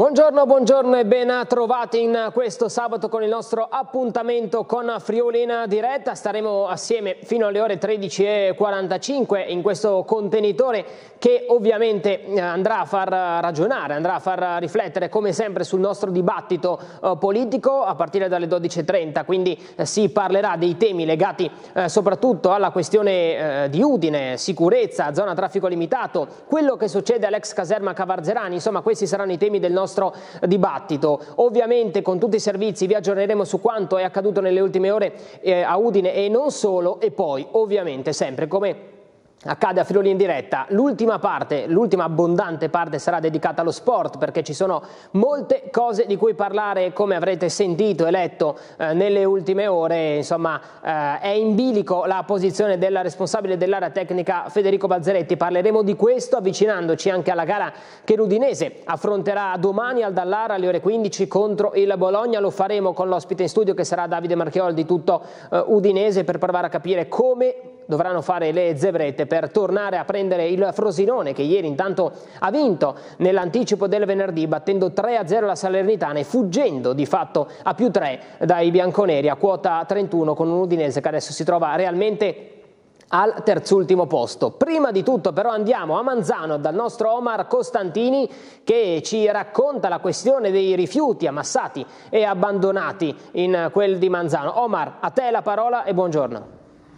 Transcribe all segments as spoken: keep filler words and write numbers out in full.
Buongiorno, buongiorno e ben trovati in questo sabato con il nostro appuntamento con Friuli in diretta. Staremo assieme fino alle ore tredici e quarantacinque in questo contenitore che ovviamente andrà a far ragionare, andrà a far riflettere come sempre sul nostro dibattito eh, politico a partire dalle dodici e trenta, quindi eh, si parlerà dei temi legati eh, soprattutto alla questione eh, di Udine, sicurezza, zona traffico limitato, quello che succede all'ex caserma Cavarzerani, insomma questi saranno i temi del nostro dibattito. Ovviamente con tutti i servizi vi aggiorneremo su quanto è accaduto nelle ultime ore eh, a Udine e non solo, e poi ovviamente sempre come accade a Friuli in diretta, l'ultima parte, l'ultima abbondante parte sarà dedicata allo sport, perché ci sono molte cose di cui parlare, come avrete sentito e letto eh, nelle ultime ore. Insomma eh, è in bilico la posizione della responsabile dell'area tecnica Federico Balzaretti. Parleremo di questo avvicinandoci anche alla gara che l'Udinese affronterà domani al Dallara alle ore quindici contro il Bologna. Lo faremo con l'ospite in studio che sarà Davide Marchiol di Tutto eh, Udinese, per provare a capire come dovranno fare le zebrette per tornare a prendere il Frosinone, che ieri intanto ha vinto nell'anticipo del venerdì battendo tre a zero la Salernitana e fuggendo di fatto a più tre dai bianconeri a quota trentuno, con un Udinese che adesso si trova realmente al terzultimo posto. Prima di tutto però andiamo a Manzano dal nostro Omar Costantini, che ci racconta la questione dei rifiuti ammassati e abbandonati in quel di Manzano. Omar, a te la parola e buongiorno.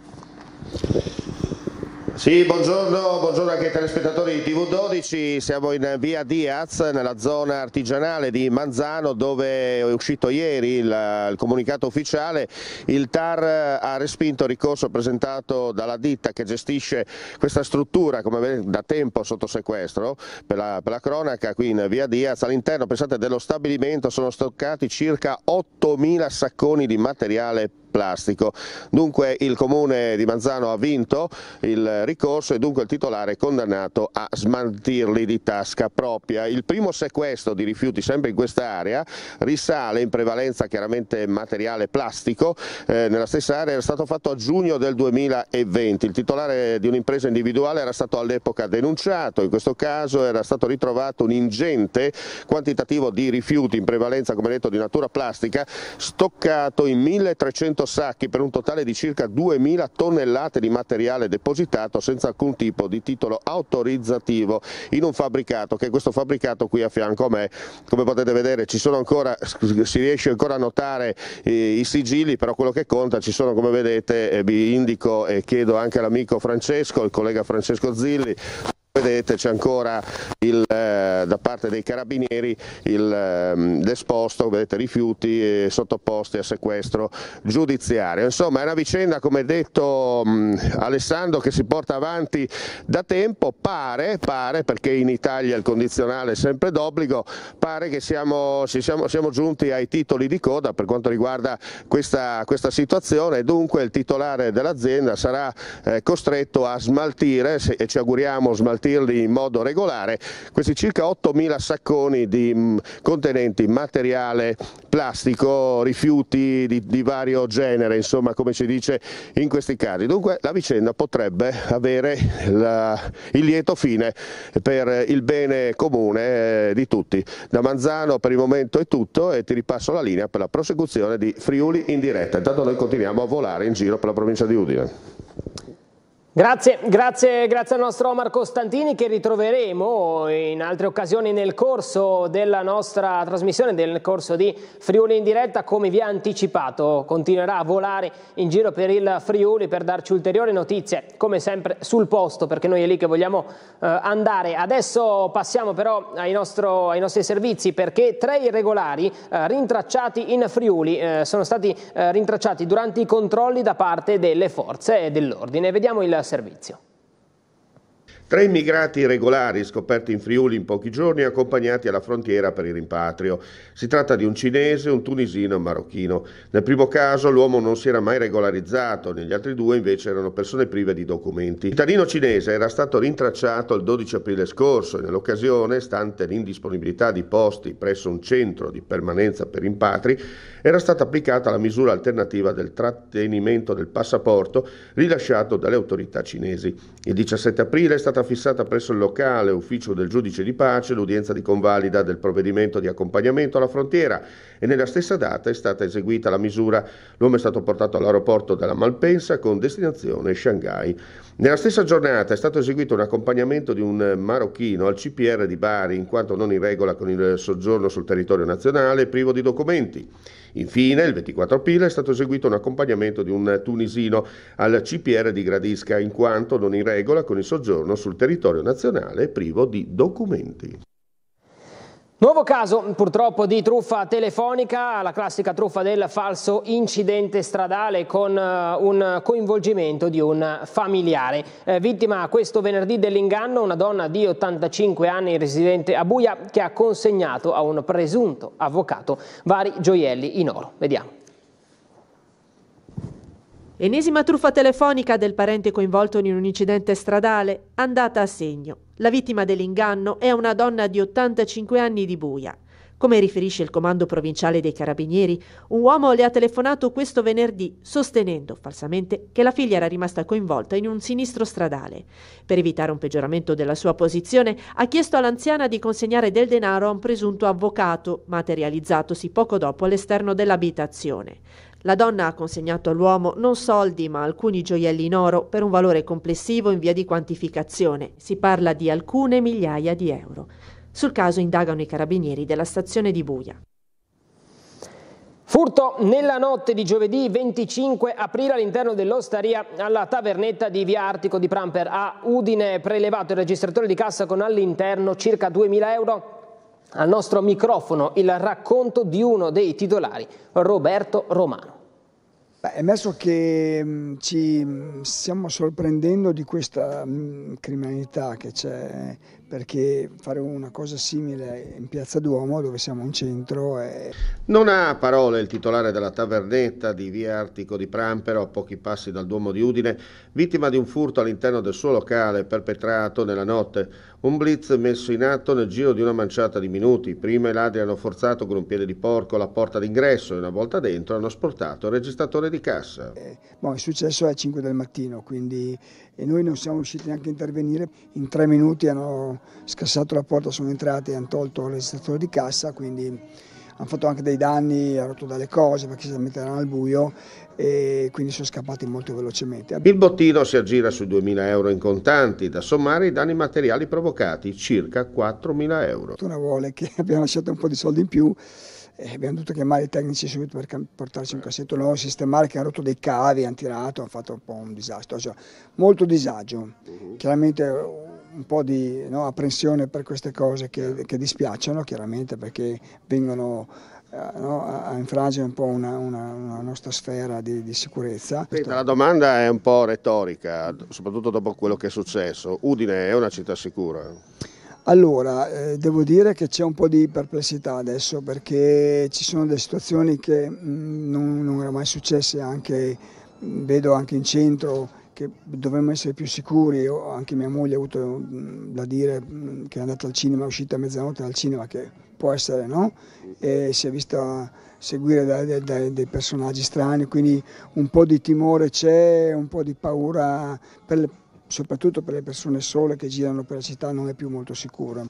Sì, buongiorno, buongiorno anche ai telespettatori di T V dodici. Siamo in via Diaz, nella zona artigianale di Manzano, dove è uscito ieri il, il comunicato ufficiale. Il T A R ha respinto il ricorso presentato dalla ditta che gestisce questa struttura, come vedete, da tempo sotto sequestro. Per la, per la cronaca, qui in via Diaz, all'interno, pensate, dello stabilimento sono stoccati circa ottomila sacconi di materiale plastico. Dunque il comune di Manzano ha vinto il ricorso e dunque il titolare è condannato a smaltirli di tasca propria. Il primo sequestro di rifiuti sempre in quest'area risale in prevalenza chiaramente materiale plastico, eh, nella stessa area era stato fatto a giugno del duemilaventi. Il titolare di un'impresa individuale era stato all'epoca denunciato. In questo caso era stato ritrovato un ingente quantitativo di rifiuti, in prevalenza come detto di natura plastica, stoccato in milletrecento sacchi per un totale di circa duemila tonnellate di materiale depositato senza alcun tipo di titolo autorizzativo in un fabbricato, che è questo fabbricato qui a fianco a me. Come potete vedere ci sono ancora, si riesce ancora a notare eh, i sigilli, però quello che conta, ci sono, come vedete, eh, vi indico e chiedo anche all'amico Francesco, il collega Francesco Zilli. Vedete c'è ancora il, eh, da parte dei carabinieri l'esposto, vedete, rifiuti eh, sottoposti a sequestro giudiziario. Insomma è una vicenda, come detto mh, Alessandro, che si porta avanti da tempo. Pare, pare, perché in Italia il condizionale è sempre d'obbligo, pare che siamo, siamo, siamo giunti ai titoli di coda per quanto riguarda questa, questa situazione, e dunque il titolare dell'azienda sarà eh, costretto a smaltire, se, e ci auguriamo smaltire in modo regolare, questi circa ottomila sacconi di, mh, contenenti materiale plastico, rifiuti di, di vario genere, insomma, come si dice in questi casi. Dunque la vicenda potrebbe avere la, il lieto fine per il bene comune eh, di tutti. Da Manzano per il momento è tutto e ti ripasso la linea per la prosecuzione di Friuli in diretta. Intanto noi continuiamo a volare in giro per la provincia di Udine. Grazie, grazie, grazie al nostro Omar Costantini, che ritroveremo in altre occasioni nel corso della nostra trasmissione, nel corso di Friuli in diretta. Come vi ha anticipato, continuerà a volare in giro per il Friuli per darci ulteriori notizie, come sempre sul posto, perché noi è lì che vogliamo eh, andare. Adesso passiamo però ai, nostro, ai nostri servizi, perché tre irregolari eh, rintracciati in Friuli eh, sono stati eh, rintracciati durante i controlli da parte delle forze dell'ordine. Vediamo il servizio. Tre immigrati irregolari scoperti in Friuli in pochi giorni, accompagnati alla frontiera per il rimpatrio. Si tratta di un cinese, un tunisino e un marocchino. Nel primo caso l'uomo non si era mai regolarizzato, negli altri due invece erano persone prive di documenti. Il cittadino cinese era stato rintracciato il dodici aprile scorso e nell'occasione, stante l'indisponibilità di posti presso un centro di permanenza per rimpatri, era stata applicata la misura alternativa del trattenimento del passaporto rilasciato dalle autorità cinesi. Il diciassette aprile è stato stata fissata presso il locale ufficio del giudice di pace l'udienza di convalida del provvedimento di accompagnamento alla frontiera e nella stessa data è stata eseguita la misura. L'uomo è stato portato all'aeroporto della Malpensa con destinazione Shanghai. Nella stessa giornata è stato eseguito un accompagnamento di un marocchino al C P R di Bari in quanto non in regola con il soggiorno sul territorio nazionale e privo di documenti. Infine, il ventiquattro aprile è stato eseguito un accompagnamento di un tunisino al C P R di Gradisca in quanto non in regola con il soggiorno sul territorio nazionale e privo di documenti. Nuovo caso purtroppo di truffa telefonica, la classica truffa del falso incidente stradale con uh, un coinvolgimento di un familiare. Eh, vittima questo venerdì dell'inganno una donna di ottantacinque anni residente a Buia che ha consegnato a un presunto avvocato vari gioielli in oro. Vediamo. Ennesima truffa telefonica del parente coinvolto in un incidente stradale, andata a segno. La vittima dell'inganno è una donna di ottantacinque anni di Buia. Come riferisce il comando provinciale dei Carabinieri, un uomo le ha telefonato questo venerdì sostenendo falsamente che la figlia era rimasta coinvolta in un sinistro stradale. Per evitare un peggioramento della sua posizione, ha chiesto all'anziana di consegnare del denaro a un presunto avvocato, materializzatosi poco dopo all'esterno dell'abitazione. La donna ha consegnato all'uomo non soldi ma alcuni gioielli in oro per un valore complessivo in via di quantificazione. Si parla di alcune migliaia di euro. Sul caso indagano i carabinieri della stazione di Buia. Furto nella notte di giovedì venticinque aprile all'interno dell'osteria alla tavernetta di via Artico di Pramper a Udine, prelevato il registratore di cassa con all'interno circa duemila euro. Al nostro microfono il racconto di uno dei titolari, Roberto Romano. Beh, è emerso che mh, ci mh, stiamo sorprendendo di questa mh, criminalità che c'è, perché fare una cosa simile in Piazza Duomo, dove siamo in centro, è... Non ha parole il titolare della tavernetta di via Artico di Prampero, a pochi passi dal Duomo di Udine, vittima di un furto all'interno del suo locale perpetrato nella notte. Un blitz messo in atto nel giro di una manciata di minuti. Prima i ladri hanno forzato con un piede di porco la porta d'ingresso e una volta dentro hanno sportato il registratore di cassa. Eh, boh, il successo è alle cinque del mattino, quindi e noi non siamo riusciti neanche a intervenire. In tre minuti hanno scassato la porta, sono entrati e hanno tolto il registratore di cassa, quindi hanno fatto anche dei danni, hanno rotto delle cose perché si metteranno al buio e quindi sono scappati molto velocemente. Il bottino si aggira sui duemila euro in contanti, da sommare i danni materiali provocati, circa quattromila euro. Una vuole che abbiamo lasciato un po' di soldi in più e abbiamo dovuto chiamare i tecnici subito per portarci un cassetto nuovo, sistemare, che hanno rotto dei cavi, hanno tirato, hanno fatto un po' un disastro, cioè, molto disagio. Chiaramente un po' di no, apprensione per queste cose che, che dispiacciono, chiaramente, perché vengono eh, no, a infrangere un po' una, una, una nostra sfera di, di sicurezza. Senta, la domanda è un po' retorica, soprattutto dopo quello che è successo. Udine è una città sicura? Allora, eh, devo dire che c'è un po' di perplessità adesso, perché ci sono delle situazioni che mh, non, non erano mai successe, anche, mh, vedo anche in centro che dovremmo essere più sicuri. Anche mia moglie ha avuto mh, da dire mh, che è andata al cinema, è uscita a mezzanotte dal cinema, che può essere, no? E si è vista seguire dai, dai, dai personaggi strani, quindi un po' di timore c'è, un po' di paura per le soprattutto per le persone sole che girano per la città, non è più molto sicura.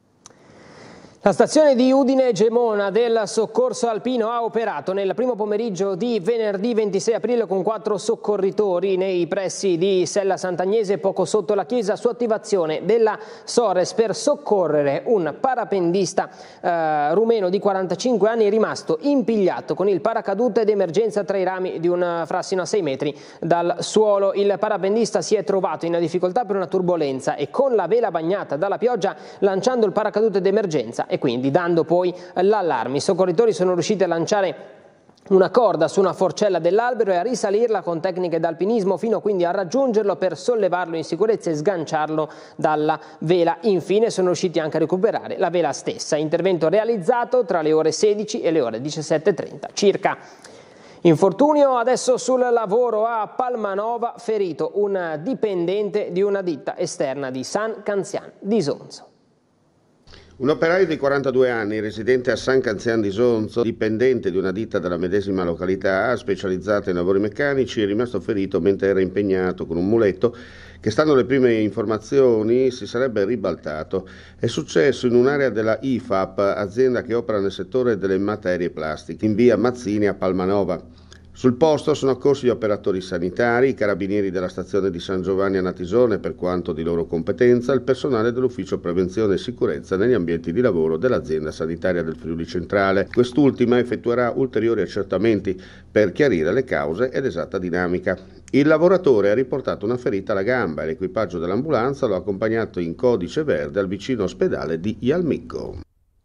La stazione di Udine Gemona del soccorso alpino ha operato nel primo pomeriggio di venerdì ventisei aprile con quattro soccorritori nei pressi di Sella Sant'Agnese, poco sotto la chiesa, su attivazione della Sores per soccorrere un parapendista eh, rumeno di quarantacinque anni rimasto impigliato con il paracadute d'emergenza tra i rami di un frassino a sei metri dal suolo. Il parapendista si è trovato in difficoltà per una turbolenza e con la vela bagnata dalla pioggia, lanciando il paracadute d'emergenza e quindi dando poi l'allarme. I soccorritori sono riusciti a lanciare una corda su una forcella dell'albero e a risalirla con tecniche d'alpinismo fino quindi a raggiungerlo per sollevarlo in sicurezza e sganciarlo dalla vela. Infine sono riusciti anche a recuperare la vela stessa. Intervento realizzato tra le ore sedici e le ore diciassette e trenta circa. Infortunio adesso sul lavoro a Palmanova, ferito un dipendente di una ditta esterna di San Canzian di Sonzo. Un operaio di quarantadue anni, residente a San Canzian di Sonzo, dipendente di una ditta della medesima località, specializzata in lavori meccanici, è rimasto ferito mentre era impegnato con un muletto che, stando alle prime informazioni, si sarebbe ribaltato. È successo in un'area della I F A P, azienda che opera nel settore delle materie plastiche, in via Mazzini a Palmanova. Sul posto sono accorsi gli operatori sanitari, i carabinieri della stazione di San Giovanni a Natisone per quanto di loro competenza, il personale dell'ufficio prevenzione e sicurezza negli ambienti di lavoro dell'azienda sanitaria del Friuli Centrale. Quest'ultima effettuerà ulteriori accertamenti per chiarire le cause ed esatta dinamica. Il lavoratore ha riportato una ferita alla gamba e l'equipaggio dell'ambulanza lo ha accompagnato in codice verde al vicino ospedale di Ialmicco.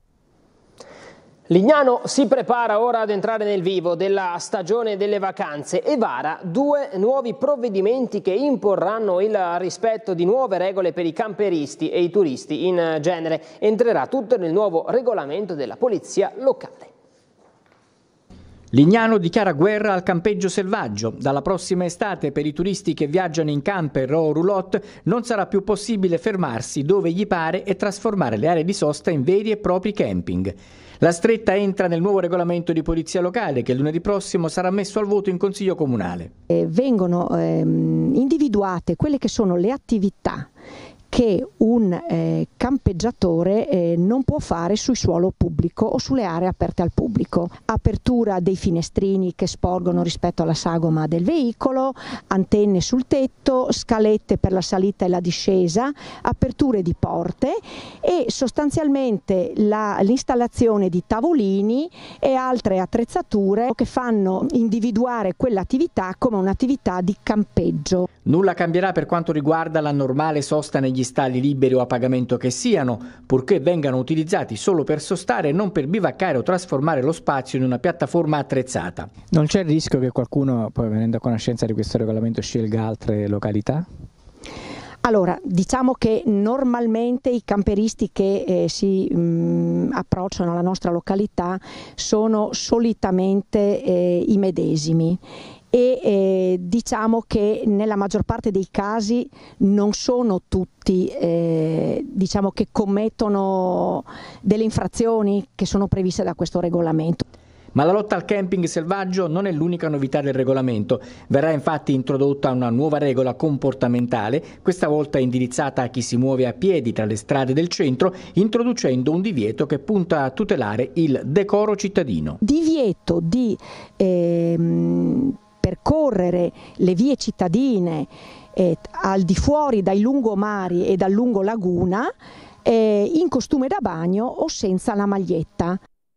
Lignano si prepara ora ad entrare nel vivo della stagione delle vacanze e vara due nuovi provvedimenti che imporranno il rispetto di nuove regole per i camperisti e i turisti in genere. Entrerà tutto nel nuovo regolamento della polizia locale. Lignano dichiara guerra al campeggio selvaggio. Dalla prossima estate per i turisti che viaggiano in camper o roulotte non sarà più possibile fermarsi dove gli pare e trasformare le aree di sosta in veri e propri camping. La stretta entra nel nuovo regolamento di polizia locale che lunedì prossimo sarà messo al voto in Consiglio Comunale. Eh, vengono ehm, individuate quelle che sono le attività che un eh, campeggiatore eh, non può fare sul suolo pubblico o sulle aree aperte al pubblico. Apertura dei finestrini che sporgono rispetto alla sagoma del veicolo, antenne sul tetto, scalette per la salita e la discesa, aperture di porte e sostanzialmente la, l'installazione di tavolini e altre attrezzature che fanno individuare quell'attività come un'attività di campeggio. Nulla cambierà per quanto riguarda la normale sosta negli stalli liberi o a pagamento che siano, purché vengano utilizzati solo per sostare e non per bivaccare o trasformare lo spazio in una piattaforma attrezzata. Non c'è il rischio che qualcuno, poi venendo a conoscenza di questo regolamento, scelga altre località? Allora, diciamo che normalmente i camperisti che eh, si mh, approcciano alla nostra località sono solitamente eh, i medesimi. E eh, diciamo che nella maggior parte dei casi non sono tutti eh, diciamo che commettono delle infrazioni che sono previste da questo regolamento. Ma la lotta al camping selvaggio non è l'unica novità del regolamento. Verrà infatti introdotta una nuova regola comportamentale, questa volta indirizzata a chi si muove a piedi tra le strade del centro, introducendo un divieto che punta a tutelare il decoro cittadino. Divieto di ehm, percorrere le vie cittadine eh, al di fuori dai lungomari e dal lungolaguna eh, in costume da bagno o senza la maglietta.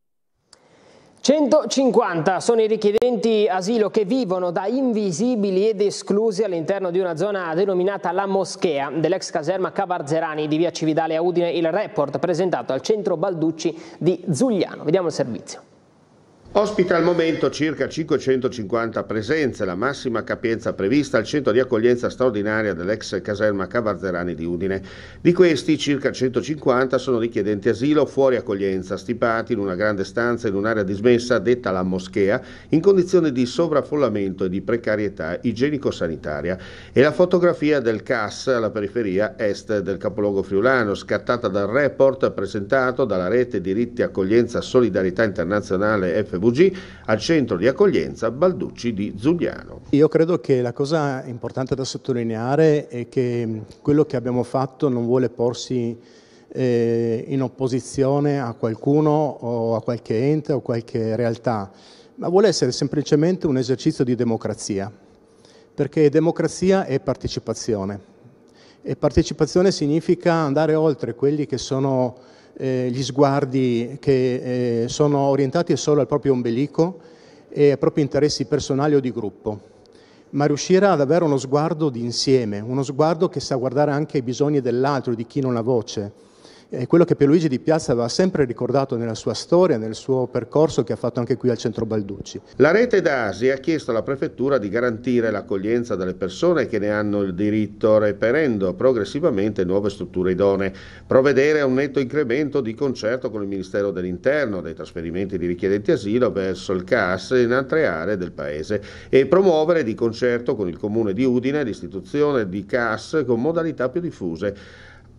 centocinquanta sono i richiedenti asilo che vivono da invisibili ed esclusi all'interno di una zona denominata La Moschea dell'ex caserma Cavarzerani di via Cividale a Udine. Il report presentato al centro Balducci di Zugliano. Vediamo il servizio. Ospita al momento circa cinquecentocinquanta presenze, la massima capienza prevista al centro di accoglienza straordinaria dell'ex caserma Cavarzerani di Udine. Di questi circa centocinquanta sono richiedenti asilo fuori accoglienza, stipati in una grande stanza in un'area dismessa detta La Moschea, in condizioni di sovraffollamento e di precarietà igienico-sanitaria. E la fotografia del C A S alla periferia est del capoluogo friulano, scattata dal report presentato dalla rete Diritti Accoglienza Solidarietà Internazionale F V G al centro di accoglienza Balducci di Zugliano. Io credo che la cosa importante da sottolineare è che quello che abbiamo fatto non vuole porsi eh, in opposizione a qualcuno o a qualche ente o qualche realtà, ma vuole essere semplicemente un esercizio di democrazia, perché democrazia è partecipazione e partecipazione significa andare oltre quelli che sono Eh, gli sguardi che eh, sono orientati solo al proprio ombelico e ai propri interessi personali o di gruppo, ma riuscire ad avere uno sguardo di insieme, uno sguardo che sa guardare anche ai bisogni dell'altro, di chi non ha voce. È quello che Pierluigi Di Piazza aveva sempre ricordato nella sua storia, nel suo percorso che ha fatto anche qui al centro Balducci. La rete D A S I ha chiesto alla prefettura di garantire l'accoglienza delle persone che ne hanno il diritto, reperendo progressivamente nuove strutture idonee, provvedere a un netto incremento di concerto con il Ministero dell'Interno dei trasferimenti di richiedenti asilo verso il C A S in altre aree del Paese e promuovere di concerto con il Comune di Udine l'istituzione di C A S con modalità più diffuse.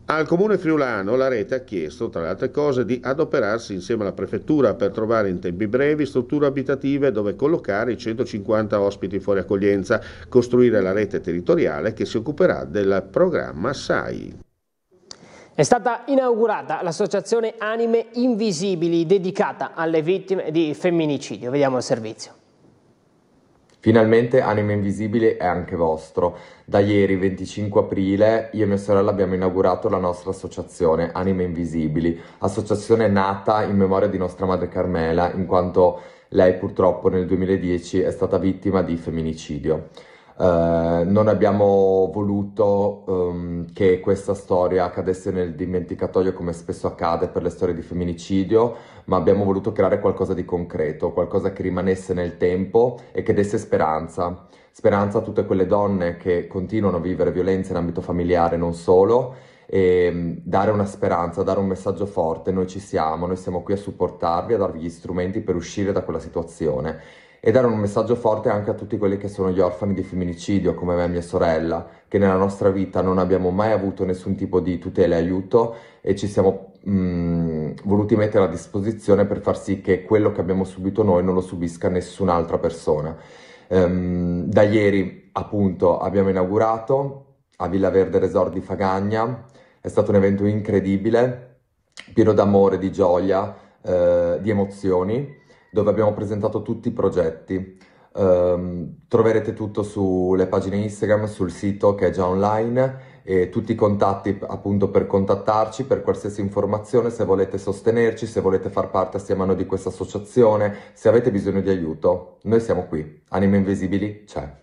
Al Comune friulano la rete ha chiesto, tra le altre cose, di adoperarsi insieme alla Prefettura per trovare in tempi brevi strutture abitative dove collocare i centocinquanta ospiti fuori accoglienza, costruire la rete territoriale che si occuperà del programma S A I. È stata inaugurata l'associazione Anime Invisibili dedicata alle vittime di femminicidio. Vediamo il servizio. Finalmente Anime Invisibili è anche vostro. Da ieri, venticinque aprile, io e mia sorella abbiamo inaugurato la nostra associazione Anime Invisibili, associazione nata in memoria di nostra madre Carmela, in quanto lei purtroppo nel duemiladieci è stata vittima di femminicidio. Uh, non abbiamo voluto um, che questa storia cadesse nel dimenticatoio come spesso accade per le storie di femminicidio, ma abbiamo voluto creare qualcosa di concreto, qualcosa che rimanesse nel tempo e che desse speranza. Speranza a tutte quelle donne che continuano a vivere violenza in ambito familiare, non solo, e um, dare una speranza, dare un messaggio forte. Noi ci siamo, noi siamo qui a supportarvi, a darvi gli strumenti per uscire da quella situazione. E dare un messaggio forte anche a tutti quelli che sono gli orfani di femminicidio, come me e mia sorella, che nella nostra vita non abbiamo mai avuto nessun tipo di tutela e aiuto e ci siamo mh, voluti mettere a disposizione per far sì che quello che abbiamo subito noi non lo subisca nessun'altra persona. Um, da ieri, appunto, abbiamo inaugurato a Villa Verde Resort di Fagagna. È stato un evento incredibile, pieno d'amore, di gioia, eh, di emozioni, dove abbiamo presentato tutti i progetti. Um, troverete tutto sulle pagine Instagram, sul sito che è già online, e tutti i contatti appunto per contattarci per qualsiasi informazione, se volete sostenerci, se volete far parte assieme a noi di questa associazione, se avete bisogno di aiuto. Noi siamo qui, Anime Invisibili c'è.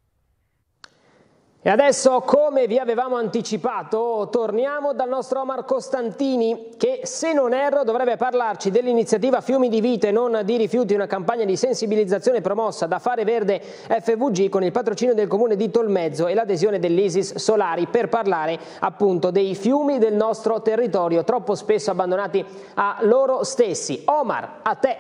E adesso, come vi avevamo anticipato, torniamo dal nostro Omar Costantini che, se non erro, dovrebbe parlarci dell'iniziativa Fiumi di Vita e non di rifiuti, una campagna di sensibilizzazione promossa da Fare Verde F V G con il patrocinio del comune di Tolmezzo e l'adesione dell'Isis Solari, per parlare appunto dei fiumi del nostro territorio, troppo spesso abbandonati a loro stessi. Omar, a te.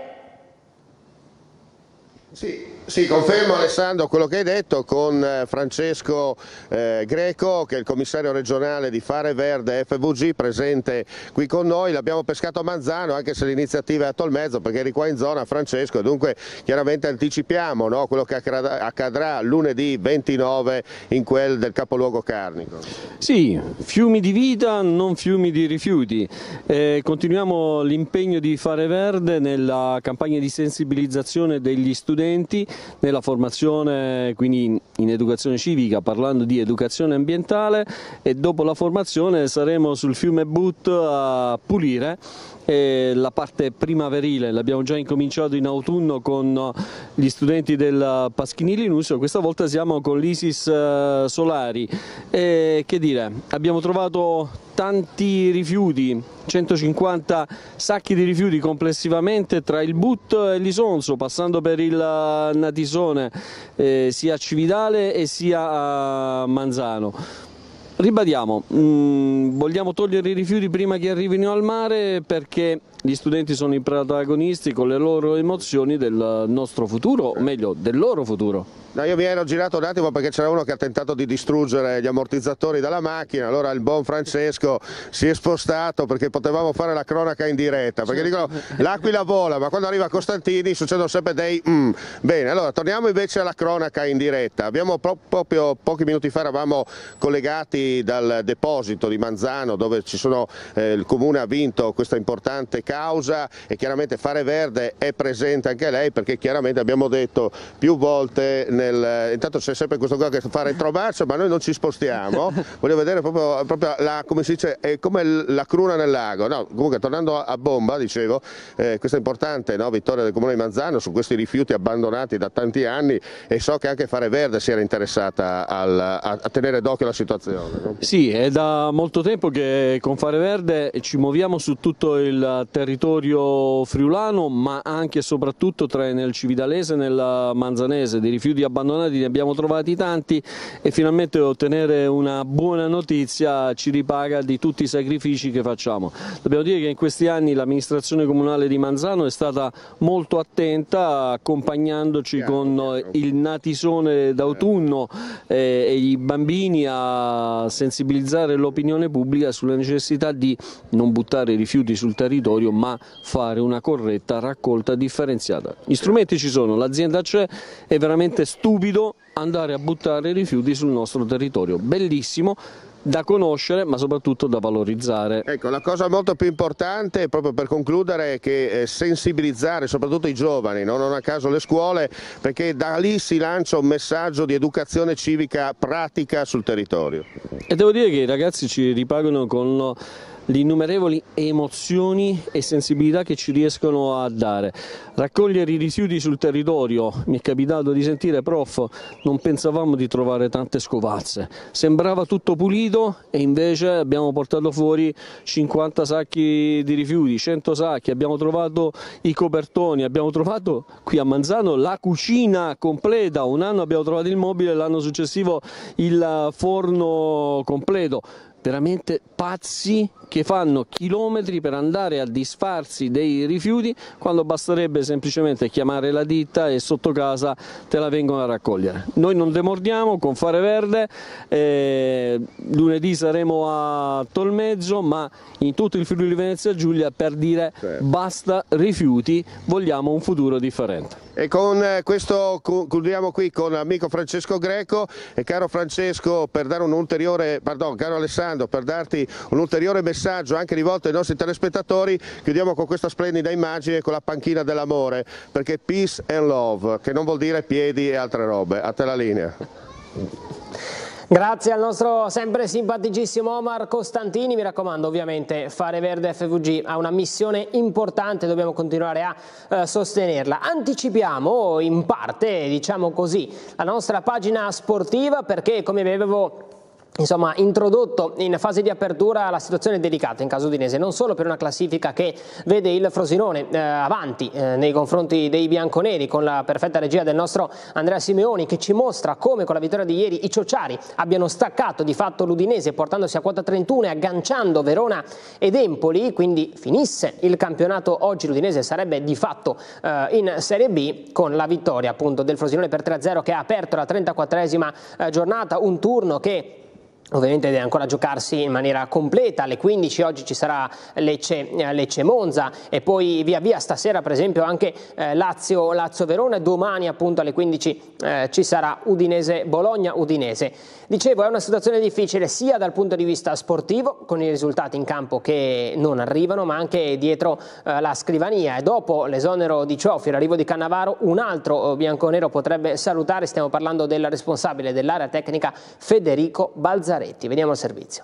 Sì, sì, confermo Alessandro quello che hai detto con Francesco eh, Greco, che è il commissario regionale di Fare Verde F V G, presente qui con noi. L'abbiamo pescato a Manzano, anche se l'iniziativa è a Tolmezzo, perché eri qua in zona, Francesco, e dunque chiaramente anticipiamo, no, quello che accadrà, accadrà lunedì ventinove in quel del capoluogo carnico. Sì, fiumi di vita, non fiumi di rifiuti. Eh, continuiamo l'impegno di Fare Verde nella campagna di sensibilizzazione degli studenti, nella formazione, quindi in educazione civica, parlando di educazione ambientale, e dopo la formazione saremo sul fiume But a pulire. E la parte primaverile l'abbiamo già incominciato in autunno con gli studenti del Paschini Linusio, questa volta siamo con l'Isis Solari. E che dire, abbiamo trovato tanti rifiuti, centocinquanta sacchi di rifiuti complessivamente tra il But e l'Isonzo, passando per il Natisone, eh, sia a Cividale e sia a Manzano. Ribadiamo, mh, vogliamo togliere i rifiuti prima che arrivino al mare, perché gli studenti sono i protagonisti con le loro emozioni del nostro futuro, o meglio del loro futuro. No, io mi ero girato un attimo perché c'era uno che ha tentato di distruggere gli ammortizzatori della macchina, allora il buon Francesco si è spostato perché potevamo fare la cronaca in diretta, perché dicono l'aquila vola, ma quando arriva Costantini succedono sempre dei mm. Bene, allora torniamo invece alla cronaca in diretta. Abbiamo pro proprio pochi minuti fa eravamo collegati dal deposito di Manzano, dove ci sono, eh, il comune ha vinto questa importante causa e chiaramente Fare Verde è presente anche lei, perché chiaramente abbiamo detto più volte nel Nel, intanto c'è sempre questo qua che fa retromarcia, ma noi non ci spostiamo. Voglio vedere proprio, proprio la, come si dice, è come la cruna nel lago. No, comunque tornando a bomba, dicevo, eh, questa importante, no, vittoria del comune di Manzano su questi rifiuti abbandonati da tanti anni, e so che anche Fare Verde si era interessata al, a, a tenere d'occhio la situazione. No? Sì, è da molto tempo che con Fare Verde ci muoviamo su tutto il territorio friulano, ma anche e soprattutto tra, nel cividalese e nel manzanese, dei rifiuti abbandonati abbandonati ne abbiamo trovati tanti e finalmente ottenere una buona notizia ci ripaga di tutti i sacrifici che facciamo. Dobbiamo dire che in questi anni l'amministrazione comunale di Manzano è stata molto attenta, accompagnandoci con il natisone d'autunno eh, e i bambini a sensibilizzare l'opinione pubblica sulla necessità di non buttare i rifiuti sul territorio ma fare una corretta raccolta differenziata. Gli strumenti ci sono, l'azienda c'è, è veramente stupido andare a buttare i rifiuti sul nostro territorio, bellissimo da conoscere ma soprattutto da valorizzare. Ecco, la cosa molto più importante, proprio per concludere, è che eh, sensibilizzare soprattutto i giovani, no? Non a caso le scuole, perché da lì si lancia un messaggio di educazione civica pratica sul territorio. E devo dire che i ragazzi ci ripagano con le innumerevoli emozioni e sensibilità che ci riescono a dare. Raccogliere i rifiuti sul territorio, mi è capitato di sentire: prof, non pensavamo di trovare tante scovazze, sembrava tutto pulito e invece abbiamo portato fuori cinquanta sacchi di rifiuti, cento sacchi, abbiamo trovato i copertoni, abbiamo trovato qui a Manzano la cucina completa, un anno abbiamo trovato il mobile, l'anno successivo il forno completo. Veramente pazzi che fanno chilometri per andare a disfarsi dei rifiuti quando basterebbe semplicemente chiamare la ditta e sotto casa te la vengono a raccogliere. Noi non demordiamo con Fare Verde, eh, lunedì saremo a Tolmezzo, ma in tutto il Friuli Venezia Giulia per dire certo. Basta rifiuti, vogliamo un futuro differente. E con questo concludiamo qui con l'amico Francesco Greco. E caro Francesco, per dare un ulteriore, pardon, caro Alessandro, per darti un ulteriore messaggio anche rivolto ai nostri telespettatori, chiudiamo con questa splendida immagine con la panchina dell'amore, perché peace and love, che non vuol dire piedi e altre robe. A te la linea. Grazie al nostro sempre simpaticissimo Omar Costantini, mi raccomando ovviamente Fare Verde F V G ha una missione importante, dobbiamo continuare a eh, sostenerla. Anticipiamo in parte, diciamo così, la nostra pagina sportiva perché, come vi avevo Insomma, introdotto in fase di apertura, la situazione è delicata in casa udinese, non solo per una classifica che vede il Frosinone eh, avanti eh, nei confronti dei bianconeri, con la perfetta regia del nostro Andrea Simeoni, che ci mostra come con la vittoria di ieri i ciociari abbiano staccato di fatto l'Udinese portandosi a quota trentuno e agganciando Verona ed Empoli, quindi finisse il campionato oggi l'Udinese sarebbe di fatto eh, in Serie B, con la vittoria appunto del Frosinone per tre a zero che ha aperto la trentaquattresima eh, giornata, un turno che ovviamente deve ancora giocarsi in maniera completa. Alle quindici oggi ci sarà Lecce, Lecce Monza e poi via via stasera per esempio anche eh, Lazio, Lazio Verona e domani appunto alle quindici eh, ci sarà Udinese Bologna Udinese. Dicevo, è una situazione difficile sia dal punto di vista sportivo, con i risultati in campo che non arrivano, ma anche dietro eh, la scrivania, e dopo l'esonero di Cioffi, l'arrivo di Cannavaro, un altro bianconero potrebbe salutare. Stiamo parlando del responsabile dell'area tecnica Federico Balzaretti. Veniamo al servizio.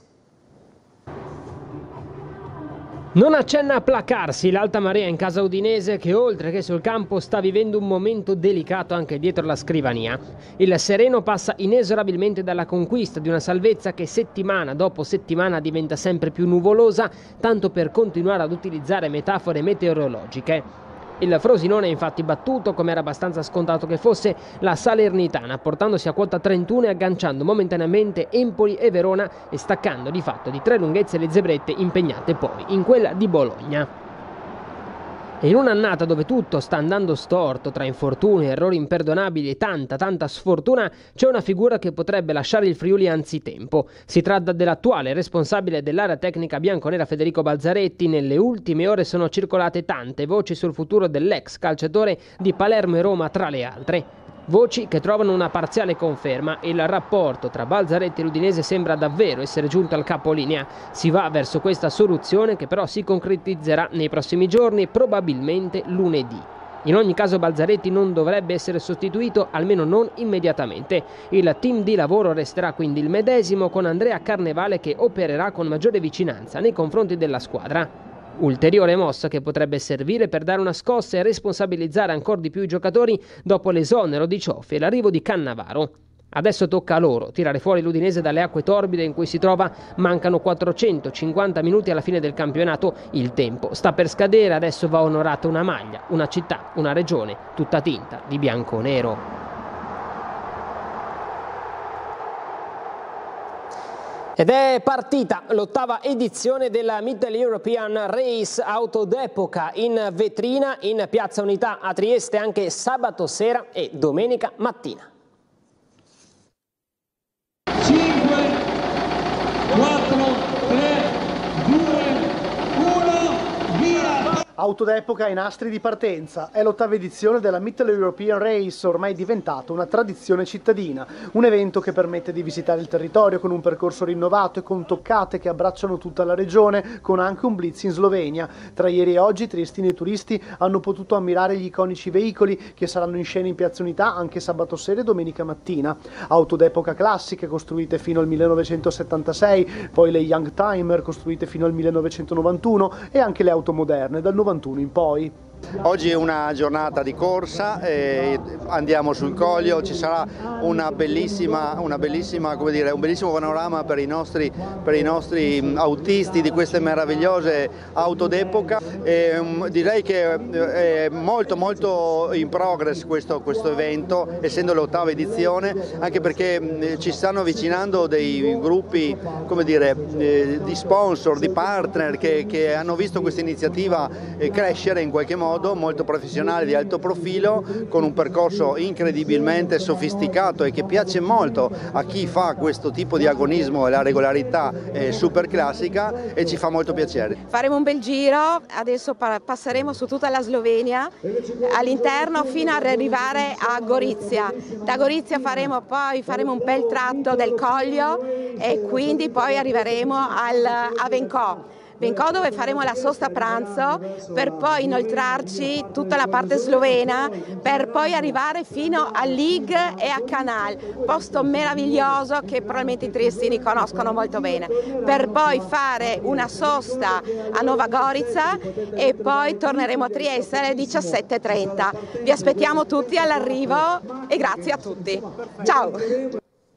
Non accenna a placarsi l'alta marea in casa udinese, che oltre che sul campo sta vivendo un momento delicato anche dietro la scrivania. Il sereno passa inesorabilmente dalla conquista di una salvezza che settimana dopo settimana diventa sempre più nuvolosa, tanto per continuare ad utilizzare metafore meteorologiche. Il Frosinone è infatti battuto, come era abbastanza scontato che fosse, la Salernitana, portandosi a quota trentuno e agganciando momentaneamente Empoli e Verona e staccando di fatto di tre lunghezze le zebrette impegnate poi in quella di Bologna. E in un'annata dove tutto sta andando storto, tra infortuni, errori imperdonabili e tanta tanta sfortuna, c'è una figura che potrebbe lasciare il Friuli anzitempo. Si tratta dell'attuale responsabile dell'area tecnica bianconera Federico Balzaretti. Nelle ultime ore sono circolate tante voci sul futuro dell'ex calciatore di Palermo e Roma, tra le altre. Voci che trovano una parziale conferma e il rapporto tra Balzaretti e l'Udinese sembra davvero essere giunto al capolinea. Si va verso questa soluzione che però si concretizzerà nei prossimi giorni, probabilmente lunedì. In ogni caso Balzaretti non dovrebbe essere sostituito, almeno non immediatamente. Il team di lavoro resterà quindi il medesimo, con Andrea Carnevale che opererà con maggiore vicinanza nei confronti della squadra. Ulteriore mossa che potrebbe servire per dare una scossa e responsabilizzare ancora di più i giocatori dopo l'esonero di Cioffi e l'arrivo di Cannavaro. Adesso tocca a loro tirare fuori l'Udinese dalle acque torbide in cui si trova. Mancano quattrocentocinquanta minuti alla fine del campionato, il tempo sta per scadere, adesso va onorata una maglia, una città, una regione tutta tinta di bianco-nero. Ed è partita l'ottava edizione della Mittel European Race Auto d'Epoca, in vetrina in Piazza Unità a Trieste anche sabato sera e domenica mattina. cinque, quattro, tre, due, uno, via! Auto d'Epoca ai nastri di partenza. È l'ottava edizione della Mittel European Race, ormai diventata una tradizione cittadina. Un evento che permette di visitare il territorio con un percorso rinnovato e con toccate che abbracciano tutta la regione, con anche un blitz in Slovenia. Tra ieri e oggi triestini e turisti hanno potuto ammirare gli iconici veicoli che saranno in scena in Piazza Unità anche sabato sera e domenica mattina. Auto d'epoca classiche costruite fino al millenovecentosettantasei, poi le Young Timer costruite fino al millenovecentonovantuno e anche le auto moderne dal novantuno in poi. Oggi è una giornata di corsa, eh, andiamo sul Coglio, ci sarà una bellissima, una bellissima, come dire, un bellissimo panorama per i nostri, per i nostri autisti di queste meravigliose auto d'epoca. Eh, direi che è molto molto in progress questo, questo evento, essendo l'ottava edizione, anche perché ci stanno avvicinando dei gruppi, come dire, eh, di sponsor, di partner che, che hanno visto questa iniziativa eh, crescere in qualche modo, molto professionale, di alto profilo, con un percorso incredibilmente sofisticato e che piace molto a chi fa questo tipo di agonismo e la regolarità eh, super classica, e ci fa molto piacere. Faremo un bel giro, adesso passeremo su tutta la Slovenia all'interno fino ad arrivare a Gorizia. Da Gorizia faremo poi faremo un bel tratto del Coglio e quindi poi arriveremo al, a Vencò. Vencò, dove faremo la sosta pranzo per poi inoltrarci tutta la parte slovena per poi arrivare fino a Lig e a Canal, posto meraviglioso che probabilmente i triestini conoscono molto bene, per poi fare una sosta a Nova Gorica e poi torneremo a Trieste alle diciassette e trenta. Vi aspettiamo tutti all'arrivo e grazie a tutti. Ciao!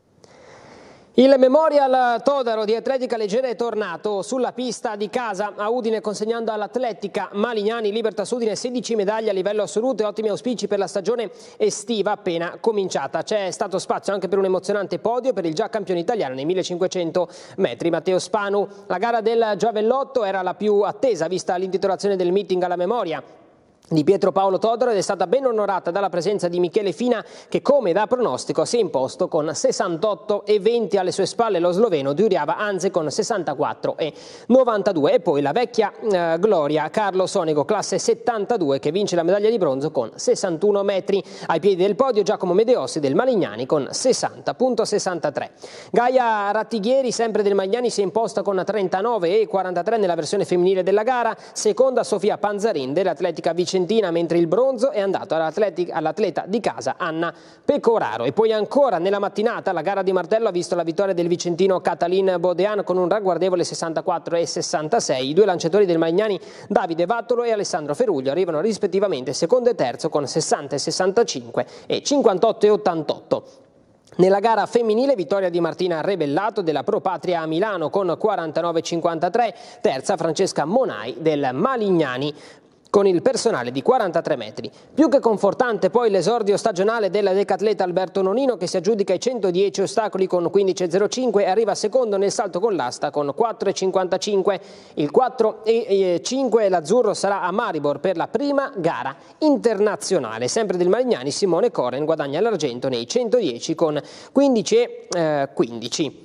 Il Memorial Todaro di atletica leggera è tornato sulla pista di casa a Udine, consegnando all'Atletica Malignani Libertas Udine sedici medaglie a livello assoluto e ottimi auspici per la stagione estiva appena cominciata. C'è stato spazio anche per un emozionante podio per il già campione italiano nei millecinquecento metri, Matteo Spanu. La gara del giavellotto era la più attesa, vista l'intitolazione del meeting alla memoria di Pietro Paolo Todaro, ed è stata ben onorata dalla presenza di Michele Fina, che come da pronostico si è imposto con sessantotto e venti alle sue spalle lo sloveno Duriava Anze con sessantaquattro e novantadue, e poi la vecchia eh, gloria Carlo Sonego, classe settantadue, che vince la medaglia di bronzo con sessantuno metri. Ai piedi del podio Giacomo Medeossi del Malignani con sessanta virgola sessantatré. Gaia Rattighieri, sempre del Malignani, si è imposta con trentanove e quarantatré nella versione femminile della gara, seconda Sofia Panzarin dell'Atletica Vicentina, mentre il bronzo è andato all'atleta di casa Anna Pecoraro. E poi ancora nella mattinata la gara di martello ha visto la vittoria del vicentino Catalin Bodean con un ragguardevole sessantaquattro e sessantasei. I due lanciatori del Malignani, Davide Vattolo e Alessandro Feruglio, arrivano rispettivamente secondo e terzo con sessanta e sessantacinque e cinquantotto e ottantotto. Nella gara femminile vittoria di Martina Rebellato della Pro Patria a Milano con quarantanove e cinquantatré, terza Francesca Monai del Malignani con il personale di quarantatré metri. Più che confortante poi l'esordio stagionale del decatleta Alberto Nonino, che si aggiudica i centodieci ostacoli con quindici e zero cinque e arriva secondo nel salto con l'asta con quattro e cinquantacinque. Il quattro e cinque l'azzurro sarà a Maribor per la prima gara internazionale. Sempre del Malignani Simone Corren guadagna l'argento nei centodieci con quindici e quindici.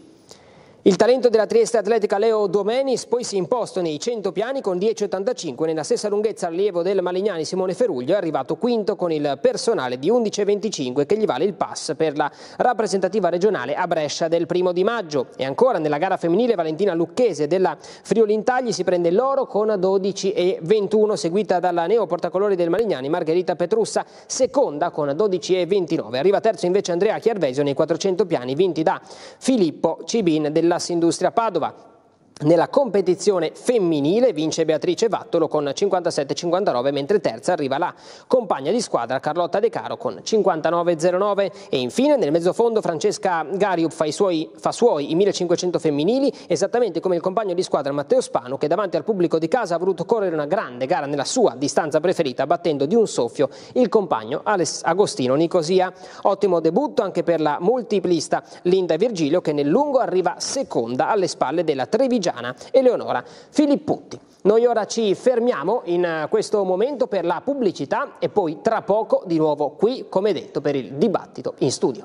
Il talento della Trieste Atletica Leo Domenis poi si è imposto nei cento piani con dieci e ottantacinque. Nella stessa lunghezza allievo del Malignani Simone Feruglio è arrivato quinto con il personale di undici e venticinque, che gli vale il pass per la rappresentativa regionale a Brescia del primo di maggio. E ancora nella gara femminile Valentina Lucchese della Friulintagli si prende l'oro con dodici e ventuno, seguita dalla neo portacolori del Malignani Margherita Petrussa, seconda con dodici e ventinove. Arriva terzo invece Andrea Chiarvesio nei quattrocento piani vinti da Filippo Cibin della Industria Padova. Nella competizione femminile vince Beatrice Vattolo con cinquantasette cinquantanove, mentre terza arriva la compagna di squadra Carlotta De Caro con cinquantanove zero nove. E infine nel mezzofondo Francesca Gariup fa, i suoi, fa suoi i millecinquecento femminili, esattamente come il compagno di squadra Matteo Spanu, che davanti al pubblico di casa ha voluto correre una grande gara nella sua distanza preferita, battendo di un soffio il compagno Agostino Nicosia. Ottimo debutto anche per la multiplista Linda Virgilio, che nel lungo arriva seconda alle spalle della trevigiana Eleonora Filipputti. Noi ora ci fermiamo in questo momento per la pubblicità e poi tra poco di nuovo qui, come detto, per il dibattito in studio.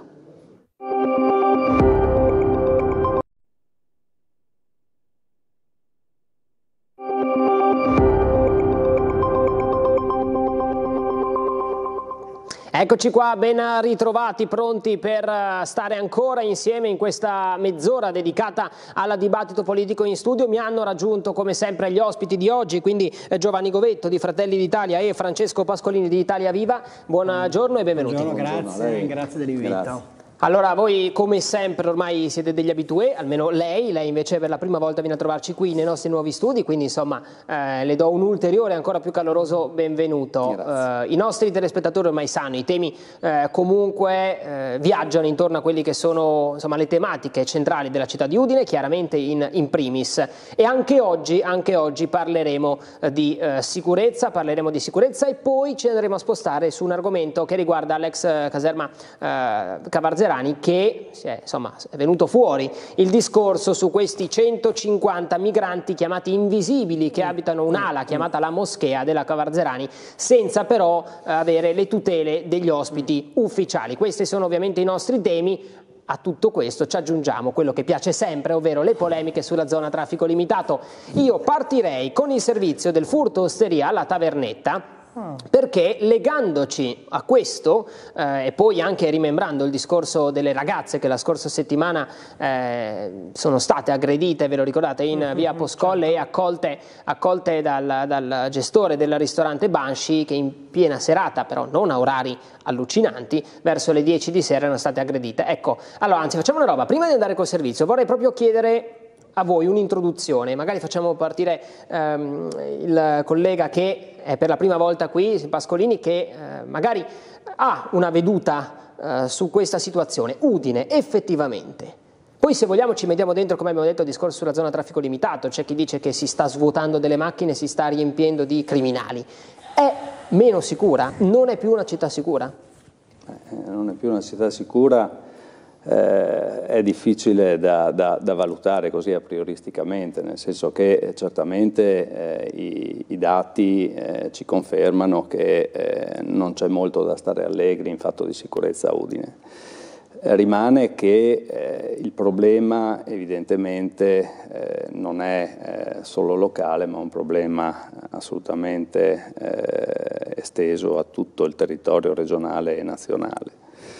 Eccoci qua, ben ritrovati, pronti per stare ancora insieme in questa mezz'ora dedicata al dibattito politico in studio. Mi hanno raggiunto come sempre gli ospiti di oggi, quindi Giovanni Govetto di Fratelli d'Italia e Francesco Pascolini di Italia Viva. Buongiorno e benvenuti. Buongiorno, grazie, grazie dell'invito. Allora, voi come sempre ormai siete degli abitué, almeno lei, lei invece per la prima volta viene a trovarci qui nei nostri nuovi studi, quindi insomma eh, le do un ulteriore ancora più caloroso benvenuto. Eh, I nostri telespettatori ormai sanno, i temi eh, comunque eh, viaggiano intorno a quelli che sono insomma le tematiche centrali della città di Udine, chiaramente in, in primis. E anche oggi, anche oggi parleremo eh, di eh, sicurezza, parleremo di sicurezza e poi ci andremo a spostare su un argomento che riguarda l'ex caserma eh, Cavarzerani, che insomma è venuto fuori il discorso su questi centocinquanta migranti chiamati invisibili che abitano un'ala chiamata la moschea della Cavarzerani senza però avere le tutele degli ospiti ufficiali. Questi sono ovviamente i nostri temi. A tutto questo ci aggiungiamo quello che piace sempre, ovvero le polemiche sulla zona traffico limitato. Io partirei con il servizio del furto osteria alla Tavernetta, perché legandoci a questo eh, e poi anche rimembrando il discorso delle ragazze che la scorsa settimana eh, sono state aggredite, ve lo ricordate, in via Poscolle e accolte, accolte dal, dal gestore del ristorante Banshee, che in piena serata, però non a orari allucinanti, verso le dieci di sera erano state aggredite. Ecco, allora anzi facciamo una roba, prima di andare col servizio vorrei proprio chiedere a voi un'introduzione, magari facciamo partire ehm, il collega che è per la prima volta qui, Pascolini, che eh, magari ha una veduta eh, su questa situazione. Udine, effettivamente. Poi se vogliamo ci mettiamo dentro, come abbiamo detto, il discorso sulla zona traffico limitato, c'è chi dice che si sta svuotando delle macchine, si sta riempiendo di criminali. È meno sicura? Non è più una città sicura? Eh, non è più una città sicura. Eh, è difficile da, da, da valutare così a prioristicamente, nel senso che certamente eh, i, i dati eh, ci confermano che eh, non c'è molto da stare allegri in fatto di sicurezza a Udine. Eh, rimane che eh, il problema evidentemente eh, non è eh, solo locale, ma un problema assolutamente eh, esteso a tutto il territorio regionale e nazionale.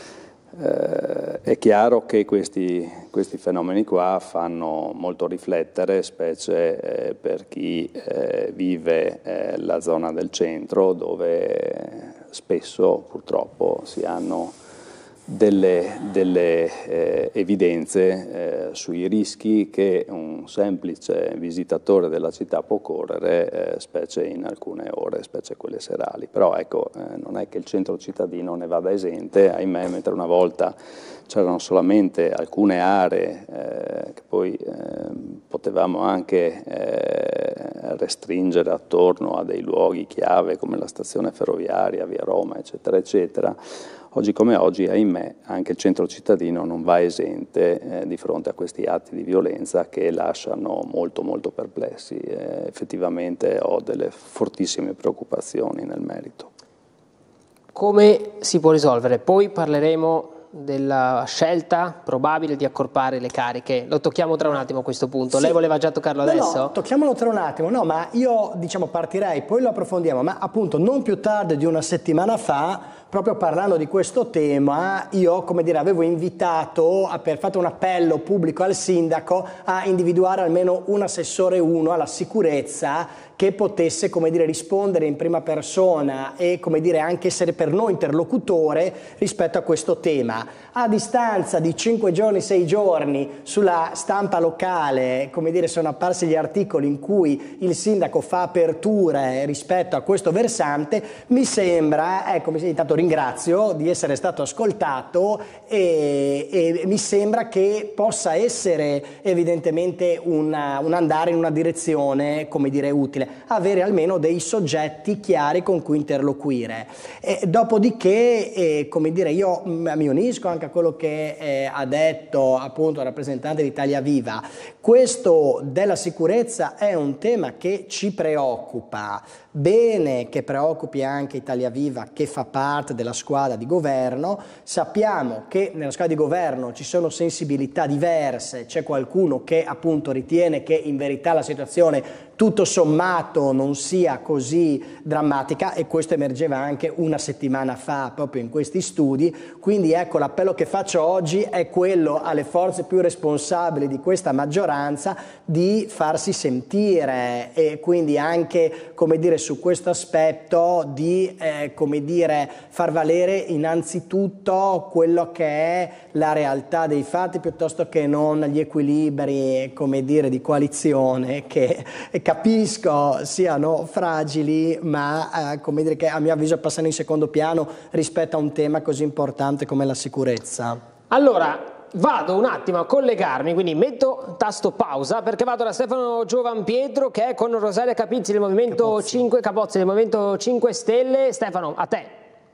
Eh, è chiaro che questi, questi fenomeni qua fanno molto riflettere, specie eh, per chi eh, vive eh, la zona del centro, dove spesso purtroppo si hanno delle, delle eh, evidenze eh, sui rischi che un semplice visitatore della città può correre, eh, specie in alcune ore, specie quelle serali. Però ecco, eh, non è che il centro cittadino ne vada esente, ahimè, mentre una volta c'erano solamente alcune aree eh, che poi eh, potevamo anche eh, restringere attorno a dei luoghi chiave come la stazione ferroviaria, via Roma, eccetera, eccetera. Oggi come oggi, ahimè, anche il centro cittadino non va esente eh, di fronte a questi atti di violenza che lasciano molto molto perplessi. Eh, effettivamente ho delle fortissime preoccupazioni nel merito. Come si può risolvere? Poi parleremo della scelta probabile di accorpare le cariche. Lo tocchiamo tra un attimo a questo punto. Sì. Lei voleva già toccarlo no, adesso? No, tocchiamolo tra un attimo. No, ma io diciamo partirei, poi lo approfondiamo, ma appunto non più tardi di una settimana fa, proprio parlando di questo tema, io, come dire, avevo invitato, per fatto un appello pubblico al sindaco a individuare almeno un assessore uno alla sicurezza che potesse, come dire, rispondere in prima persona e, come dire, anche essere per noi interlocutore rispetto a questo tema. A distanza di cinque giorni, sei giorni, sulla stampa locale, come dire, sono apparsi gli articoli in cui il sindaco fa aperture rispetto a questo versante. Mi sembra, ecco, intanto ringrazio di essere stato ascoltato e, e mi sembra che possa essere evidentemente una, un andare in una direzione, come dire, utile, avere almeno dei soggetti chiari con cui interloquire. E dopodiché, eh, come dire, io mi unisco anche a quello che eh, ha detto appunto il rappresentante di Italia Viva. Questo della sicurezza è un tema che ci preoccupa. Bene che preoccupi anche Italia Viva, che fa parte della squadra di governo. Sappiamo che nella squadra di governo ci sono sensibilità diverse, c'è qualcuno che appunto ritiene che in verità la situazione tutto sommato non sia così drammatica, e questo emergeva anche una settimana fa proprio in questi studi. Quindi ecco, l'appello che faccio oggi è quello alle forze più responsabili di questa maggioranza di farsi sentire, e quindi anche, come dire, su questo aspetto di eh, come dire, far valere innanzitutto quello che è la realtà dei fatti piuttosto che non gli equilibri, come dire, di coalizione, che capisco siano fragili, ma eh, come dire, che a mio avviso passano in secondo piano rispetto a un tema così importante come la sicurezza. Allora, vado un attimo a collegarmi, quindi metto tasto pausa, perché vado da Stefano Giovanpietro che è con Rosaria Capizzi del Movimento Capozzi. cinque Capozzi del Movimento cinque Stelle. Stefano, a te.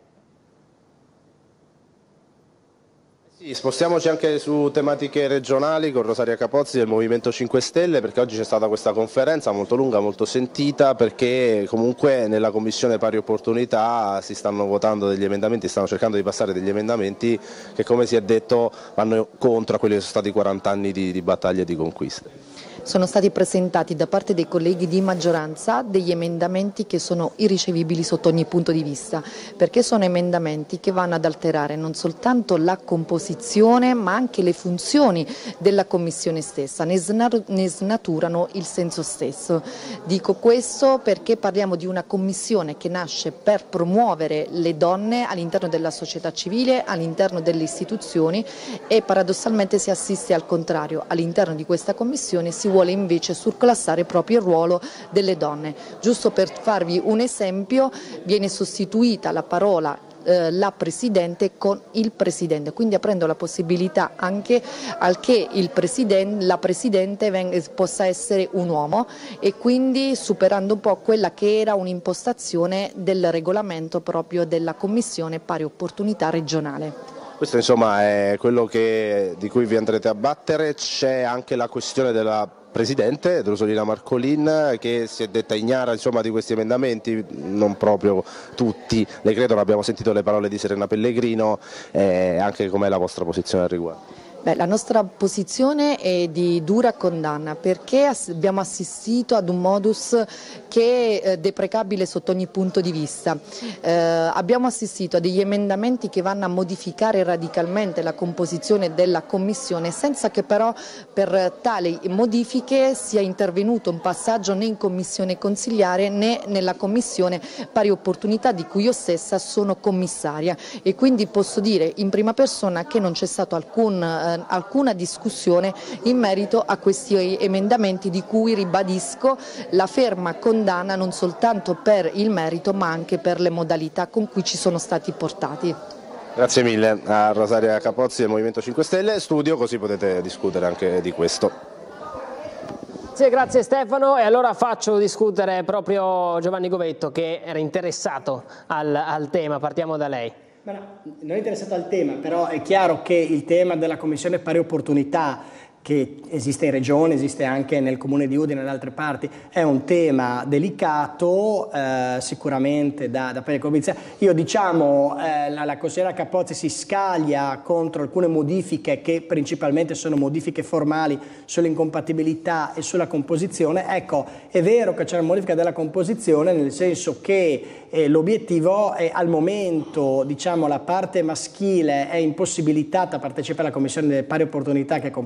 Sì, spostiamoci anche su tematiche regionali con Rosaria Capozzi del Movimento cinque Stelle, perché oggi c'è stata questa conferenza molto lunga, molto sentita, perché comunque nella Commissione Pari Opportunità si stanno votando degli emendamenti, stanno cercando di passare degli emendamenti che, come si è detto, vanno contro a quelli che sono stati quaranta anni di, di battaglie e di conquiste. Sono stati presentati da parte dei colleghi di maggioranza degli emendamenti che sono irricevibili sotto ogni punto di vista, perché sono emendamenti che vanno ad alterare non soltanto la composizione ma anche le funzioni della Commissione stessa, ne, ne snaturano il senso stesso. Dico questo perché parliamo di una Commissione che nasce per promuovere le donne all'interno della società civile, all'interno delle istituzioni, e paradossalmente si assiste al contrario. All'interno di questa Commissione si vuole invece surclassare proprio il ruolo delle donne. Giusto per farvi un esempio, viene sostituita la parola eh, la Presidente con il Presidente, quindi aprendo la possibilità anche al che il presidente, la Presidente venga, possa essere un uomo, e quindi superando un po' quella che era un'impostazione del regolamento proprio della Commissione Pari Opportunità regionale. Questo insomma è quello che, di cui vi andrete a battere. C'è anche la questione della Presidente, Rosolina Marcolin, che si è detta ignara insomma di questi emendamenti, non proprio tutti. Lei credo, abbiamo sentito le parole di Serena Pellegrino, eh, anche com'è la vostra posizione al riguardo? Beh, la nostra posizione è di dura condanna, perché abbiamo assistito ad un modus che è deprecabile sotto ogni punto di vista. Eh, abbiamo assistito a degli emendamenti che vanno a modificare radicalmente la composizione della Commissione, senza che però per tali modifiche sia intervenuto un passaggio né in Commissione consigliare né nella Commissione Pari Opportunità, di cui io stessa sono commissaria, e quindi posso dire in prima persona che non c'è stato alcun eh, alcuna discussione in merito a questi emendamenti, di cui ribadisco la ferma condanna non soltanto per il merito ma anche per le modalità con cui ci sono stati portati. Grazie mille a Rosaria Capozzi del Movimento cinque Stelle. Studio, così potete discutere anche di questo. Sì, grazie Stefano, e allora faccio discutere proprio Giovanni Govetto, che era interessato al, al tema. Partiamo da lei. Ma no, non è interessato al tema, però è chiaro che il tema della Commissione Pari Opportunità, che esiste in Regione, esiste anche nel Comune di Udine e da altre parti, è un tema delicato, eh, sicuramente da, da Commissione. Io diciamo, eh, la, la consigliera Capozzi si scaglia contro alcune modifiche che principalmente sono modifiche formali sull'incompatibilità e sulla composizione. Ecco, è vero che c'è una modifica della composizione, nel senso che eh, l'obiettivo è, al momento, diciamo, la parte maschile è impossibilitata a partecipare alla Commissione delle Pari Opportunità, che è composta esclusivamente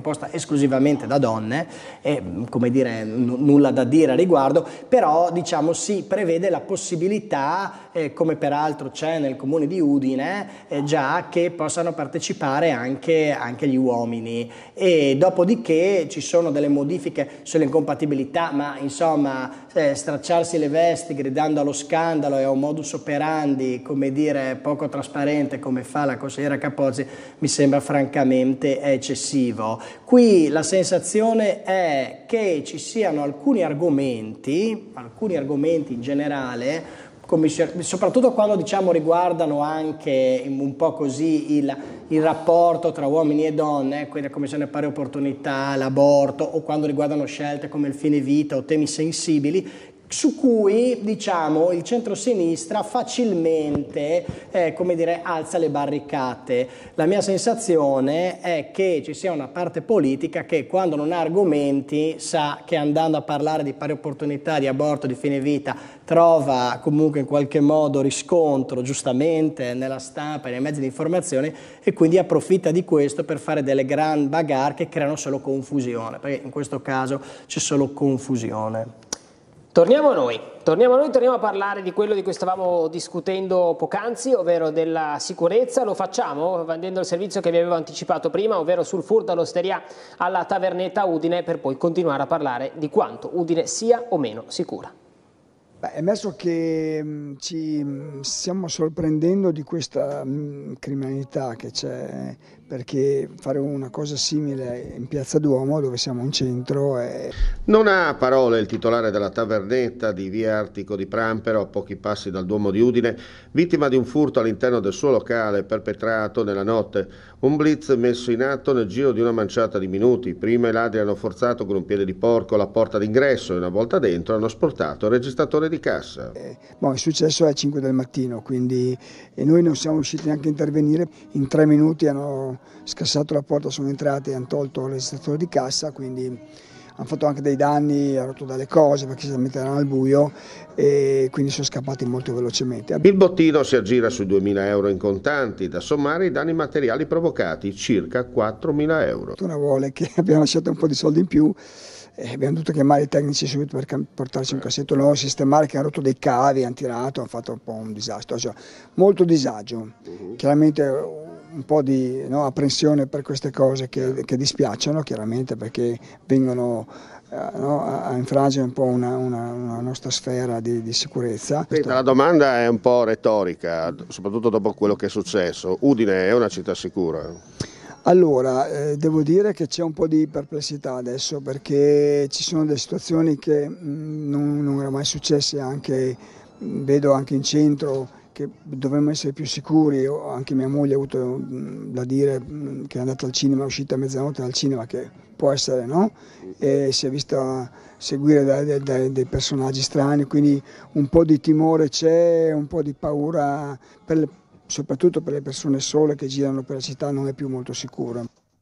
esclusivamente da donne, e come dire, n- nulla da dire a riguardo, però diciamo si prevede la possibilità, eh, come peraltro c'è nel comune di Udine, eh, già che possano partecipare anche, anche gli uomini, e dopodiché ci sono delle modifiche sulle incompatibilità, ma insomma eh, stracciarsi le vesti gridando allo scandalo è un modus operandi, come dire, poco trasparente come fa la consigliera Capozzi, mi sembra francamente eccessivo. Qui la sensazione è che ci siano alcuni argomenti, alcuni argomenti in generale, soprattutto quando diciamo riguardano anche un po' così il, il rapporto tra uomini e donne, quindi la Commissione Pari Opportunità, l'aborto, o quando riguardano scelte come il fine vita o temi sensibili, su cui diciamo il centrosinistra facilmente eh, come dire, alza le barricate. La mia sensazione è che ci sia una parte politica che quando non ha argomenti sa che andando a parlare di pari opportunità, di aborto, di fine vita trova comunque in qualche modo riscontro giustamente nella stampa e nei mezzi di informazione, e quindi approfitta di questo per fare delle grand bagarre che creano solo confusione, perché in questo caso c'è solo confusione. Torniamo a noi, torniamo a noi, torniamo a parlare di quello di cui stavamo discutendo poc'anzi, ovvero della sicurezza. Lo facciamo vendendo il servizio che vi avevo anticipato prima, ovvero sul furto all'osteria alla Tavernetta Udine, per poi continuare a parlare di quanto Udine sia o meno sicura. Beh, è emerso che mh, ci mh, stiamo sorprendendo di questa mh, criminalità che c'è, perché fare una cosa simile in Piazza Duomo, dove siamo in centro, è... Non ha parole il titolare della Tavernetta di via Artico di Prampero, a pochi passi dal Duomo di Udine, vittima di un furto all'interno del suo locale perpetrato nella notte. Un blitz messo in atto nel giro di una manciata di minuti. Prima i ladri hanno forzato con un piede di porco la porta d'ingresso e una volta dentro hanno sportato il registratore di cassa. Eh, boh, il successo è alle cinque del mattino, quindi e noi non siamo riusciti neanche a intervenire. In tre minuti hanno scassato la porta, sono entrati e hanno tolto il registratore di cassa, quindi hanno fatto anche dei danni, hanno rotto delle cose perché si metteranno al buio, e quindi sono scappati molto velocemente. Il bottino si aggira sui duemila euro in contanti, da sommare i danni materiali provocati, circa quattromila euro. Una vuole che abbiamo lasciato un po' di soldi in più, e abbiamo dovuto chiamare i tecnici subito per portarci un cassetto nuovo, sistemare, che hanno rotto dei cavi, hanno tirato, hanno fatto un po' un disastro, cioè, molto disagio. Uh-huh. Chiaramente un po' di no, apprensione per queste cose che, che dispiacciono, chiaramente, perché vengono eh, no, a infrangere un po' una, una, una nostra sfera di, di sicurezza. Senta, la domanda è un po' retorica, soprattutto dopo quello che è successo. Udine è una città sicura? Allora, eh, devo dire che c'è un po' di perplessità adesso, perché ci sono delle situazioni che mh, non, non erano mai successe, anche, mh, vedo anche in centro, che dovremmo essere più sicuri. Anche mia moglie ha avuto mh, da dire mh, che è andata al cinema, è uscita a mezzanotte dal cinema, che può essere, no? E si è vista seguire dai, dai, dei personaggi strani, quindi un po' di timore c'è, un po' di paura per le soprattutto per le persone sole che girano per la città, non è più molto sicura.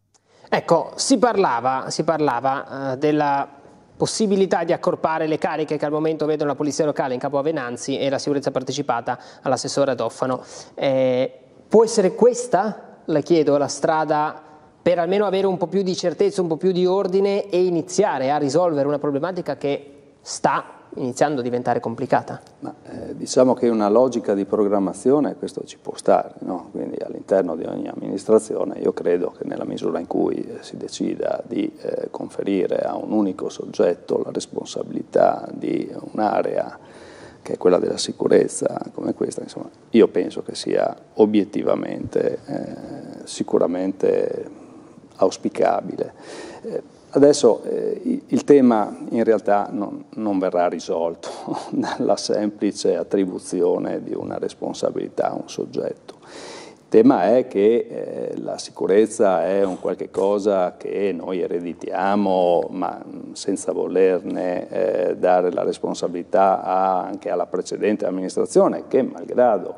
Ecco, si parlava, si parlava uh, della possibilità di accorpare le cariche che al momento vedono la polizia locale in capo a Venanzi e la sicurezza partecipata all'assessore Adoffano. Eh, può essere questa, le chiedo, la strada per almeno avere un po' più di certezza, un po' più di ordine e iniziare a risolvere una problematica che sta iniziando a diventare complicata? Ma, eh, diciamo che una logica di programmazione questo ci può stare, no? Quindi all'interno di ogni amministrazione io credo che nella misura in cui eh, si decida di eh, conferire a un unico soggetto la responsabilità di un'area che è quella della sicurezza come questa, insomma, io penso che sia obiettivamente eh, sicuramente auspicabile. Eh, Adesso eh, il tema in realtà non, non verrà risolto dalla semplice attribuzione di una responsabilità a un soggetto. Il tema è che eh, la sicurezza è un qualche cosa che noi ereditiamo, ma senza volerne eh, dare la responsabilità a, anche alla precedente amministrazione, che malgrado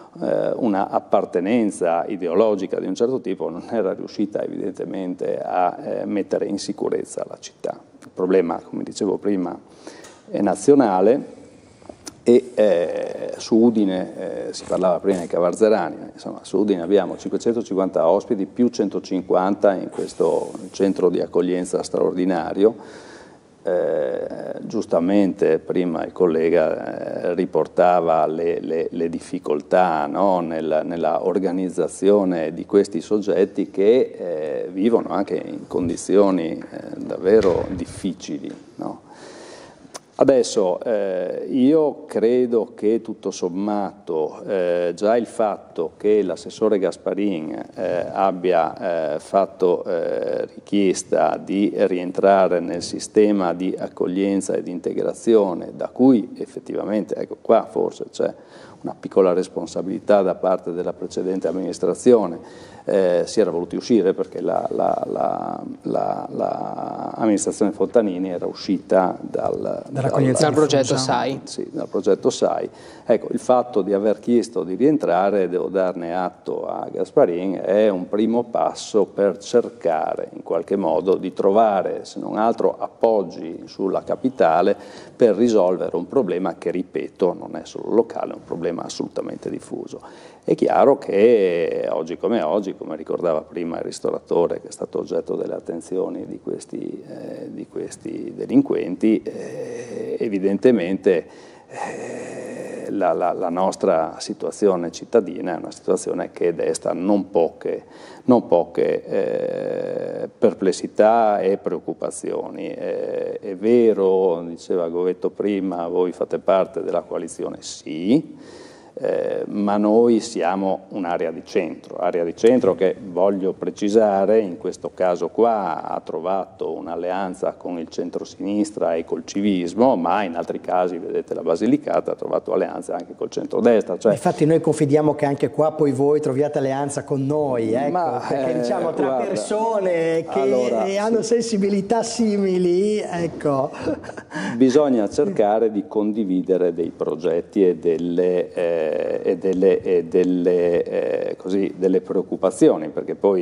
una appartenenza ideologica di un certo tipo non era riuscita evidentemente a eh, mettere in sicurezza la città. Il problema, come dicevo prima, è nazionale e eh, su Udine, eh, si parlava prima di Cavarzerani, insomma su Udine abbiamo cinquecentocinquanta ospiti più centocinquanta in questo centro di accoglienza straordinario. Eh, giustamente prima il collega eh, riportava le, le, le difficoltà, no? nella, nella organizzazione di questi soggetti che eh, vivono anche in condizioni eh, davvero difficili, no? Adesso eh, io credo che tutto sommato eh, già il fatto che l'assessore Gasparin eh, abbia eh, fatto eh, richiesta di rientrare nel sistema di accoglienza e di integrazione, da cui effettivamente, ecco qua forse c'è una piccola responsabilità da parte della precedente amministrazione, eh, si era voluti uscire perché la, la, la, la, la amministrazione Fontanini era uscita dal, dal, dal progetto S A I. Sì, dal progetto S A I. Ecco, il fatto di aver chiesto di rientrare, devo darne atto a Gasparin, è un primo passo per cercare in qualche modo di trovare, se non altro, appoggi sulla capitale per risolvere un problema che, ripeto, non è solo locale, è un problema assolutamente diffuso. È chiaro che oggi come oggi, come ricordava prima il ristoratore che è stato oggetto delle attenzioni di questi, eh, di questi delinquenti, eh, evidentemente eh, la, la, la nostra situazione cittadina è una situazione che desta non poche, non poche eh, perplessità e preoccupazioni. Eh, è vero, diceva Govetto prima, voi fate parte della coalizione, sì. Eh, ma noi siamo un'area di centro, area di centro che, voglio precisare, in questo caso qua ha trovato un'alleanza con il centro-sinistra e col civismo, ma in altri casi, vedete la Basilicata, ha trovato alleanze anche col centrodestra. Cioè... Infatti noi confidiamo che anche qua poi voi troviate alleanza con noi, ecco, ma, perché eh, diciamo tra guarda, persone che allora, hanno sì. sensibilità simili, ecco. Bisogna cercare di condividere dei progetti e delle... Eh, e delle, e delle, eh, così, delle preoccupazioni, perché poi,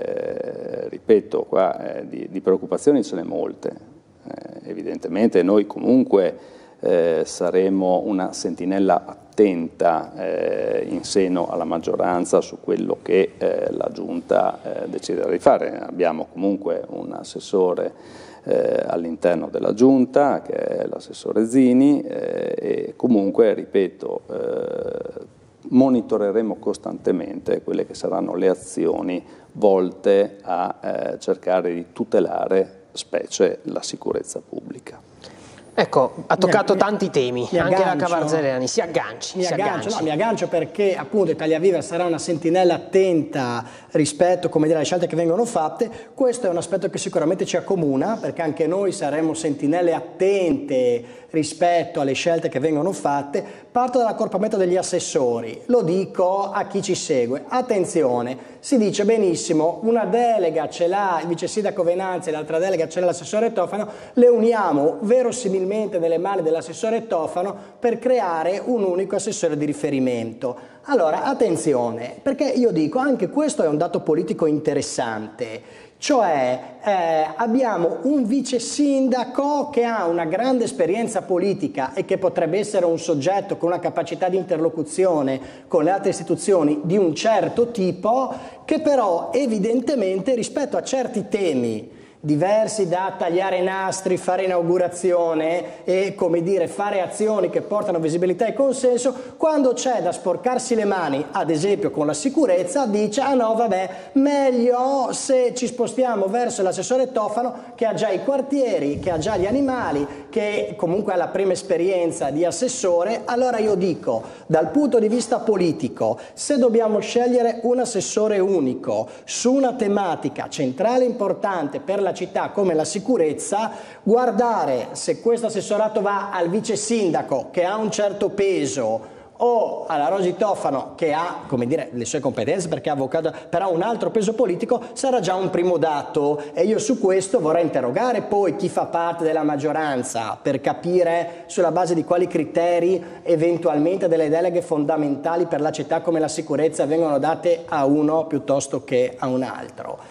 eh, ripeto, qua eh, di, di preoccupazioni ce ne molte. Eh, evidentemente noi comunque eh, saremo una sentinella attenta eh, in seno alla maggioranza su quello che eh, la Giunta eh, deciderà di fare. Abbiamo comunque un assessore Eh, all'interno della Giunta, che è l'assessore Zini, eh, e comunque, ripeto, eh, monitoreremo costantemente quelle che saranno le azioni volte a eh, cercare di tutelare, specie, la sicurezza pubblica. Ecco, ha toccato mi, tanti temi, anche la Cavarzerani, si agganci. Mi si aggancio, agganci. No, mi aggancio perché appunto Italia Viva sarà una sentinella attenta rispetto, come dire, alle scelte che vengono fatte. Questo è un aspetto che sicuramente ci accomuna, perché anche noi saremo sentinelle attente rispetto alle scelte che vengono fatte. Parto dall'accorpamento degli assessori, lo dico a chi ci segue, attenzione, si dice benissimo, una delega ce l'ha il vice sindaco Venanzi e l'altra delega ce l'ha l'assessore Tofano, le uniamo verosimilmente nelle mani dell'assessore Tofano per creare un unico assessore di riferimento. Allora, attenzione, perché io dico, anche questo è un dato politico interessante. Cioè eh, abbiamo un vice sindaco che ha una grande esperienza politica e che potrebbe essere un soggetto con una capacità di interlocuzione con le altre istituzioni di un certo tipo, che però evidentemente rispetto a certi temi diversi da tagliare nastri, fare inaugurazione e, come dire, fare azioni che portano visibilità e consenso, quando c'è da sporcarsi le mani, ad esempio con la sicurezza, dice ah no vabbè, meglio se ci spostiamo verso l'assessore Tofano che ha già i quartieri, che ha già gli animali, che comunque ha la prima esperienza di assessore. Allora io dico, dal punto di vista politico, se dobbiamo scegliere un assessore unico su una tematica centrale importante per la città come la sicurezza, guardare se questo assessorato va al vice sindaco che ha un certo peso o alla Rosi Tofano che ha, come dire, le sue competenze perché è avvocato, però un altro peso politico, sarà già un primo dato. E io su questo vorrei interrogare poi chi fa parte della maggioranza per capire sulla base di quali criteri eventualmente delle deleghe fondamentali per la città come la sicurezza vengono date a uno piuttosto che a un altro.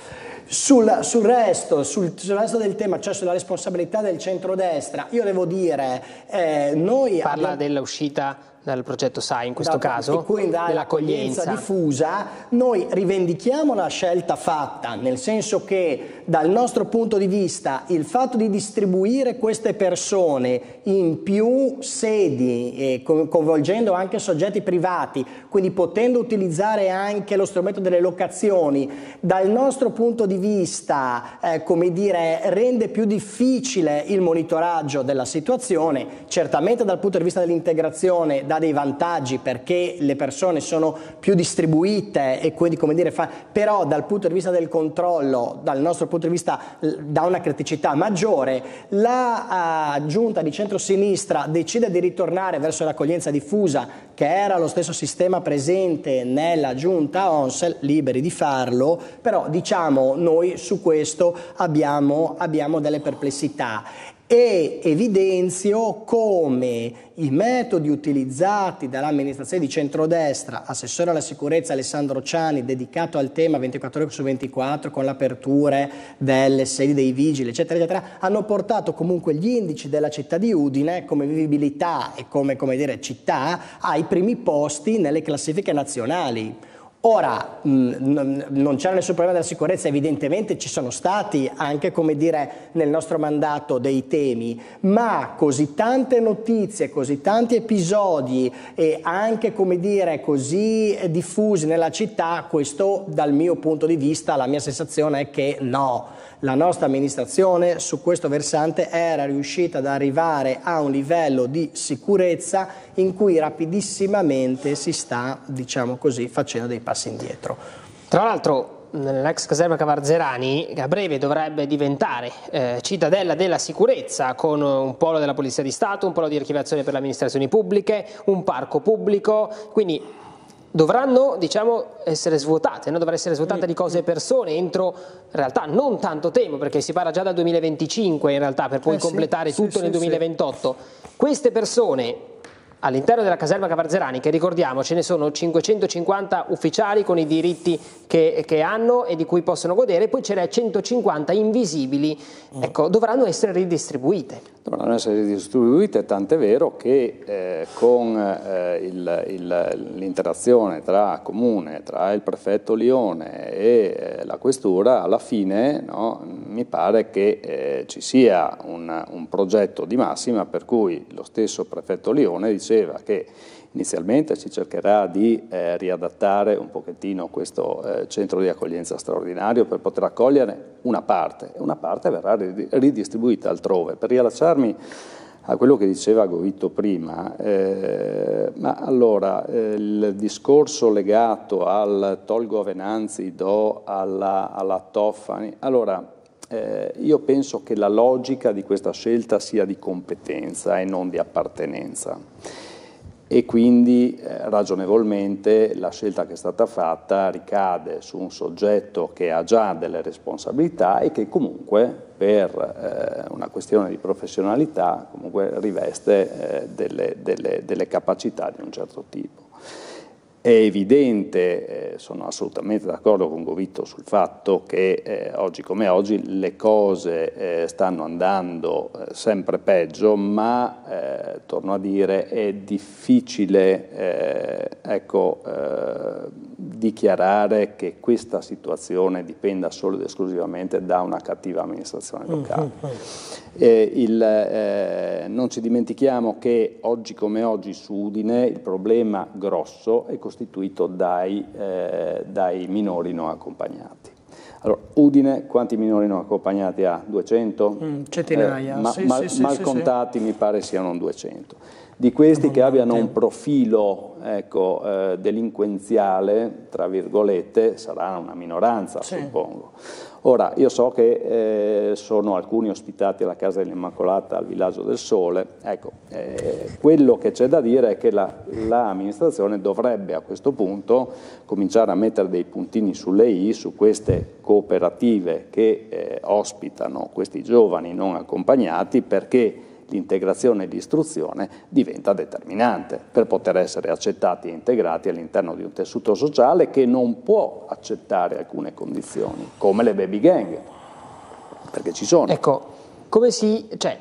Sul, sul, resto, sul, sul resto del tema, cioè sulla responsabilità del centrodestra, io devo dire, eh, noi parla abbiamo... dell'uscita dal progetto S A I in questo da, caso, dell'accoglienza diffusa. Noi rivendichiamo la scelta fatta, nel senso che dal nostro punto di vista il fatto di distribuire queste persone in più sedi, eh, coinvolgendo anche soggetti privati, quindi potendo utilizzare anche lo strumento delle locazioni, dal nostro punto di vista eh, come dire, rende più difficile il monitoraggio della situazione. Certamente dal punto di vista dell'integrazione dà dei vantaggi perché le persone sono più distribuite e quindi, come dire, fa... però dal punto di vista del controllo, dal nostro punto di vista, dà una criticità maggiore. La uh, giunta di centrosinistra decide di ritornare verso l'accoglienza diffusa, che era lo stesso sistema presente nella giunta O N S E L, liberi di farlo, però diciamo noi su questo abbiamo, abbiamo delle perplessità. E evidenzio come i metodi utilizzati dall'amministrazione di centrodestra, assessore alla sicurezza Alessandro Ciani, dedicato al tema ventiquattro ore su ventiquattro con l'apertura delle sedi dei vigili, eccetera, eccetera, hanno portato comunque gli indici della città di Udine come vivibilità e come, come dire, città ai primi posti nelle classifiche nazionali. Ora, mh, non c'era nessun problema della sicurezza, evidentemente ci sono stati anche, come dire, nel nostro mandato dei temi, ma così tante notizie, così tanti episodi e anche, come dire, così diffusi nella città, questo dal mio punto di vista, la mia sensazione è che no. La nostra amministrazione su questo versante era riuscita ad arrivare a un livello di sicurezza in cui rapidissimamente si sta, diciamo così, facendo dei passi indietro. Tra l'altro nell'ex caserma Cavarzerani, che a breve dovrebbe diventare eh, cittadella della sicurezza, con un polo della Polizia di Stato, un polo di archiviazione per le amministrazioni pubbliche, un parco pubblico, quindi dovranno, diciamo, essere svuotate, no? Dovrà essere svuotata di cose e persone entro, in realtà non tanto tempo, perché si parla già dal duemilaventicinque in realtà, per poi eh completare sì, tutto sì, nel duemilaventotto. Sì. Queste persone all'interno della caserma Cavarzerani, che ricordiamo ce ne sono cinquecentocinquanta ufficiali con i diritti che, che hanno e di cui possono godere, poi ce ne centocinquanta invisibili, ecco, dovranno essere ridistribuite. Dovranno essere ridistribuite, tant'è vero che eh, con eh, l'interazione tra Comune, tra il prefetto Lione e eh, la Questura, alla fine no, mi pare che eh, ci sia un, un progetto di massima per cui lo stesso prefetto Lione diceva che inizialmente si cercherà di eh, riadattare un pochettino questo eh, centro di accoglienza straordinario per poter accogliere una parte, e una parte verrà ridistribuita altrove. Per riallacciarmi a quello che diceva Govitto prima, eh, ma allora eh, il discorso legato al tolgo a Venanzi, do alla, alla Toffani, allora eh, io penso che la logica di questa scelta sia di competenza e non di appartenenza. E quindi eh, ragionevolmente la scelta che è stata fatta ricade su un soggetto che ha già delle responsabilità e che comunque per eh, una questione di professionalità comunque riveste eh, delle, delle, delle capacità di un certo tipo. È evidente, eh, sono assolutamente d'accordo con Govitto sul fatto che eh, oggi come oggi le cose eh, stanno andando eh, sempre peggio, ma eh, torno a dire è difficile eh, ecco, eh, dichiarare che questa situazione dipenda solo ed esclusivamente da una cattiva amministrazione locale. Eh, il, eh, non ci dimentichiamo che oggi come oggi su Udine il problema grosso è costituito dai, eh, dai minori non accompagnati. Allora, Udine quanti minori non accompagnati ha? duecento? Mm, centinaia. Eh, ma, sì, mal, sì, sì, mal sì, contati sì. Mi pare siano duecento. Di questi non che abbiano un profilo ecco, eh, delinquenziale, tra virgolette, sarà una minoranza, sì. suppongo. Ora, io so che eh, sono alcuni ospitati alla Casa dell'Immacolata al Villaggio del Sole, ecco, eh, quello che c'è da dire è che l'amministrazione la dovrebbe a questo punto cominciare a mettere dei puntini sulle i su queste cooperative che eh, ospitano questi giovani non accompagnati, perché l'integrazione e l'istruzione diventa determinante per poter essere accettati e integrati all'interno di un tessuto sociale che non può accettare alcune condizioni, come le baby gang, perché ci sono. Ecco, come si, cioè,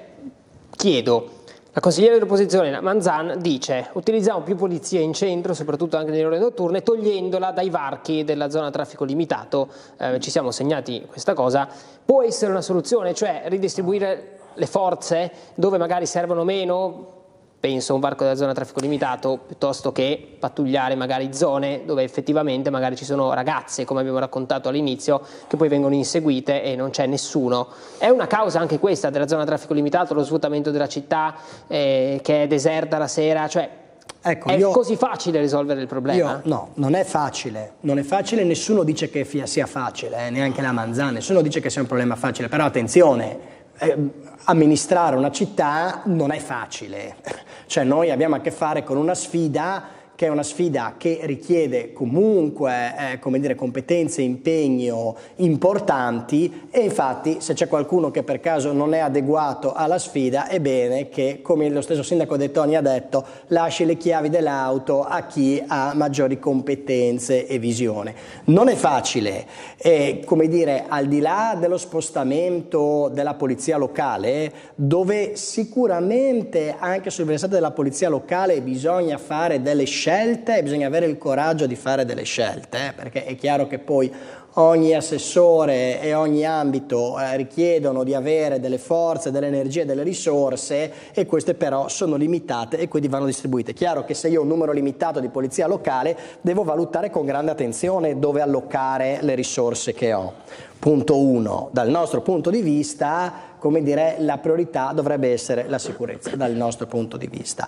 chiedo, la consigliera dell'opposizione Manzan dice utilizziamo più polizia in centro, soprattutto anche nelle ore notturne, togliendola dai varchi della zona a traffico limitato, eh, ci siamo segnati questa cosa, può essere una soluzione, cioè ridistribuire le forze dove magari servono meno, penso a un varco della zona a traffico limitato, piuttosto che pattugliare magari zone dove effettivamente magari ci sono ragazze, come abbiamo raccontato all'inizio, che poi vengono inseguite e non c'è nessuno. È una causa anche questa della zona a traffico limitato, lo sfruttamento della città eh, che è deserta la sera, cioè ecco, è io, così facile risolvere il problema? Io, no, non è facile, non è facile, nessuno dice che sia facile, eh, neanche la Manzan, nessuno dice che sia un problema facile, però attenzione, eh, amministrare una città non è facile, cioè noi abbiamo a che fare con una sfida che è una sfida che richiede comunque eh, come dire, competenze e impegno importanti, e infatti se c'è qualcuno che per caso non è adeguato alla sfida è bene che, come lo stesso sindaco De Toni ha detto, lasci le chiavi dell'auto a chi ha maggiori competenze e visione. Non è facile, e, come dire, al di là dello spostamento della polizia locale, dove sicuramente anche sul versante della polizia locale bisogna fare delle scelte e bisogna avere il coraggio di fare delle scelte, eh, perché è chiaro che poi ogni assessore e ogni ambito eh, richiedono di avere delle forze, delle energie, delle risorse, e queste però sono limitate e quindi vanno distribuite. È chiaro che se io ho un numero limitato di polizia locale devo valutare con grande attenzione dove allocare le risorse che ho. Punto uno, dal nostro punto di vista, come dire, la priorità dovrebbe essere la sicurezza dal nostro punto di vista.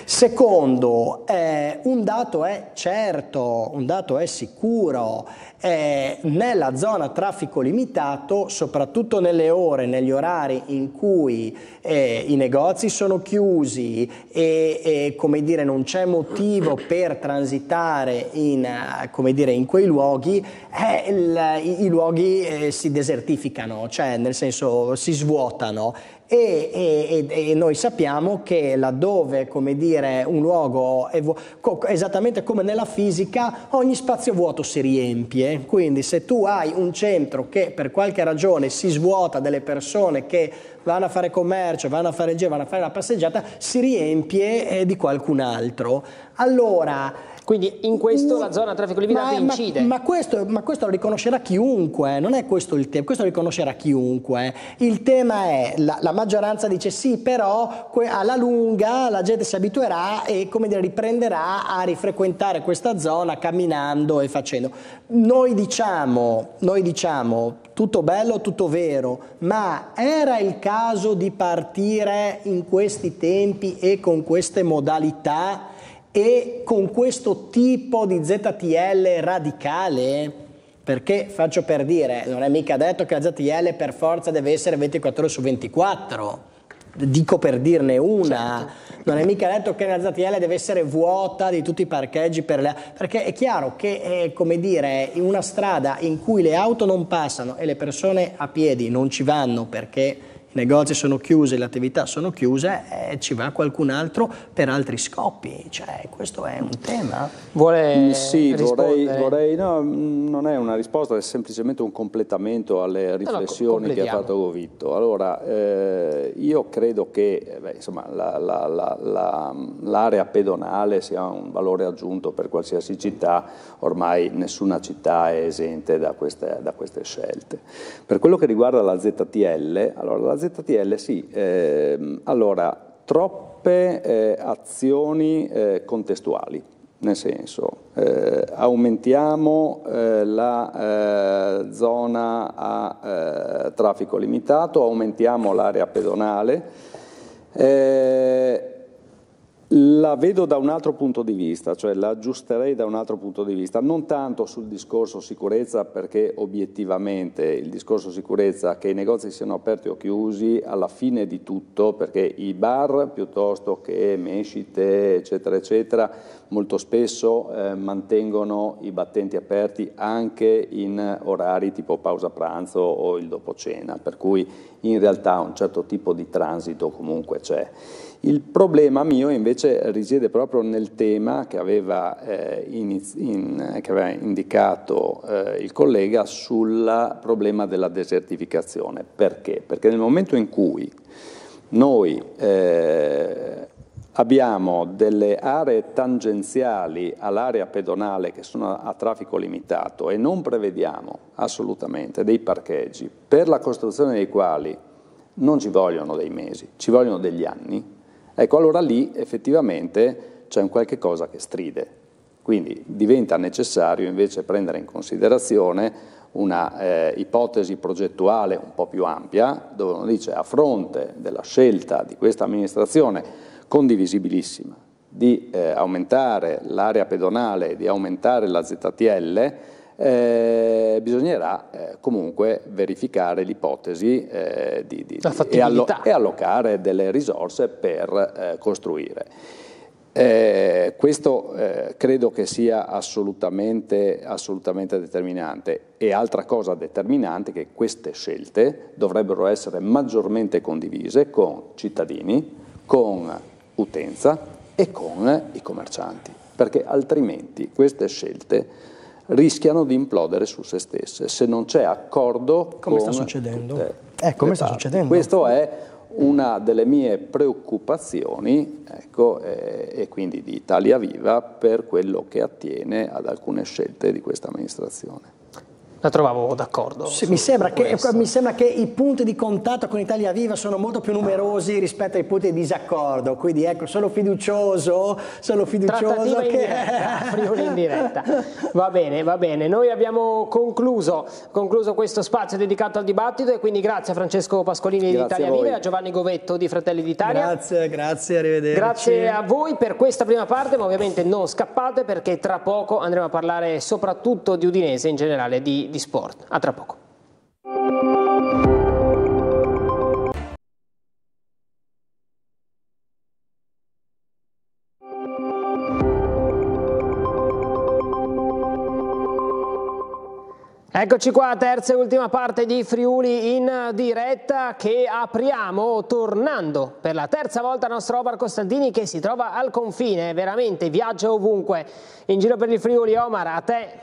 Secondo, eh, un dato è certo, un dato è sicuro, eh, nella zona a traffico limitato, soprattutto nelle ore, negli orari in cui eh, i negozi sono chiusi e, e come dire, non c'è motivo per transitare in, come dire, in quei luoghi, eh, il, i, i luoghi eh, si desertificano, cioè nel senso si svuotano. E, e, e noi sappiamo che laddove, come dire, un luogo è esattamente come nella fisica, ogni spazio vuoto si riempie, quindi se tu hai un centro che per qualche ragione si svuota delle persone che vanno a fare commercio, vanno a fare il giro, vanno a fare la passeggiata, si riempie eh, di qualcun altro. Allora, quindi in questo la zona a traffico limitato ma, incide. Ma, ma, questo, ma questo lo riconoscerà chiunque, non è questo il tema, questo lo riconoscerà chiunque. Il tema è, la, la maggioranza dice sì, però alla lunga la gente si abituerà e, come dire, riprenderà a rifrequentare questa zona camminando e facendo. Noi diciamo, noi diciamo tutto bello, tutto vero, ma era il caso di partire in questi tempi e con queste modalità e con questo tipo di Z T L radicale? Perché, faccio per dire, non è mica detto che la Z T L per forza deve essere ventiquattro ore su ventiquattro, dico per dirne una, certo. Non è mica detto che la Z T L deve essere vuota di tutti i parcheggi, per le... perché è chiaro che è, come dire, in una strada in cui le auto non passano e le persone a piedi non ci vanno perché i negozi sono chiusi, le attività sono chiuse, e ci va qualcun altro per altri scopi, cioè questo è un tema. Vuole sì, rispondere? vorrei, vorrei no, non è una risposta, è semplicemente un completamento alle riflessioni no, no, che ha fatto Govitto. Allora, eh, io credo che beh, insomma, la, la, la, la, l'area pedonale sia un valore aggiunto per qualsiasi città, ormai nessuna città è esente da queste, da queste scelte. Per quello che riguarda la Z T L, allora la Z T L sì, eh, allora troppe eh, azioni eh, contestuali, nel senso eh, aumentiamo eh, la eh, zona a eh, traffico limitato, aumentiamo l'area pedonale, eh, La vedo da un altro punto di vista, cioè la aggiusterei da un altro punto di vista, non tanto sul discorso sicurezza, perché obiettivamente il discorso sicurezza, che i negozi siano aperti o chiusi, alla fine di tutto, perché i bar piuttosto che mescite eccetera eccetera, molto spesso eh, mantengono i battenti aperti anche in orari tipo pausa pranzo o il dopo cena, per cui in realtà un certo tipo di transito comunque c'è. Il problema mio invece risiede proprio nel tema che aveva, eh, iniz- in, che aveva indicato eh, il collega sul problema della desertificazione. Perché? Perché nel momento in cui noi eh, abbiamo delle aree tangenziali all'area pedonale che sono a, a traffico limitato e non prevediamo assolutamente dei parcheggi per la costruzione dei quali non ci vogliono dei mesi, ci vogliono degli anni, ecco, allora lì effettivamente c'è un qualche cosa che stride. Quindi diventa necessario invece prendere in considerazione una eh, ipotesi progettuale un po' più ampia, dove uno dice, a fronte della scelta di questa amministrazione condivisibilissima di eh, aumentare l'area pedonale, di aumentare la Z T L, Eh, bisognerà eh, comunque verificare l'ipotesi eh, di, di, di, e, allo, e allocare delle risorse per eh, costruire. Eh, questo eh, credo che sia assolutamente, assolutamente determinante. E altra cosa determinante è che queste scelte dovrebbero essere maggiormente condivise con cittadini, con utenza e con i commercianti, perché altrimenti queste scelte rischiano di implodere su se stesse se non c'è accordo. Come con sta succedendo? tutte Eh, come le sta parti. succedendo? Questo è una delle mie preoccupazioni, ecco, eh, e quindi di Italia Viva per quello che attiene ad alcune scelte di questa amministrazione. La trovavo d'accordo. Sì, mi, sembra che, mi sembra che i punti di contatto con Italia Viva sono molto più numerosi rispetto ai punti di disaccordo, quindi ecco, sono fiducioso, sono fiducioso Trattativa che... in diretta, Friuli in diretta. Va bene, va bene. Noi abbiamo concluso, concluso questo spazio dedicato al dibattito e quindi grazie a Francesco Pascolini Grazie di Italia a voi. Viva e a Giovanni Govetto di Fratelli d'Italia. Grazie, grazie, arrivederci. Grazie a voi per questa prima parte, ma ovviamente non scappate perché tra poco andremo a parlare soprattutto di Udinese, in generale di di sport. A tra poco. Eccoci qua, terza e ultima parte di Friuli in diretta che apriamo tornando per la terza volta al nostro Omar Costantini che si trova al confine, veramente viaggia ovunque in giro per il Friuli. Omar, a te.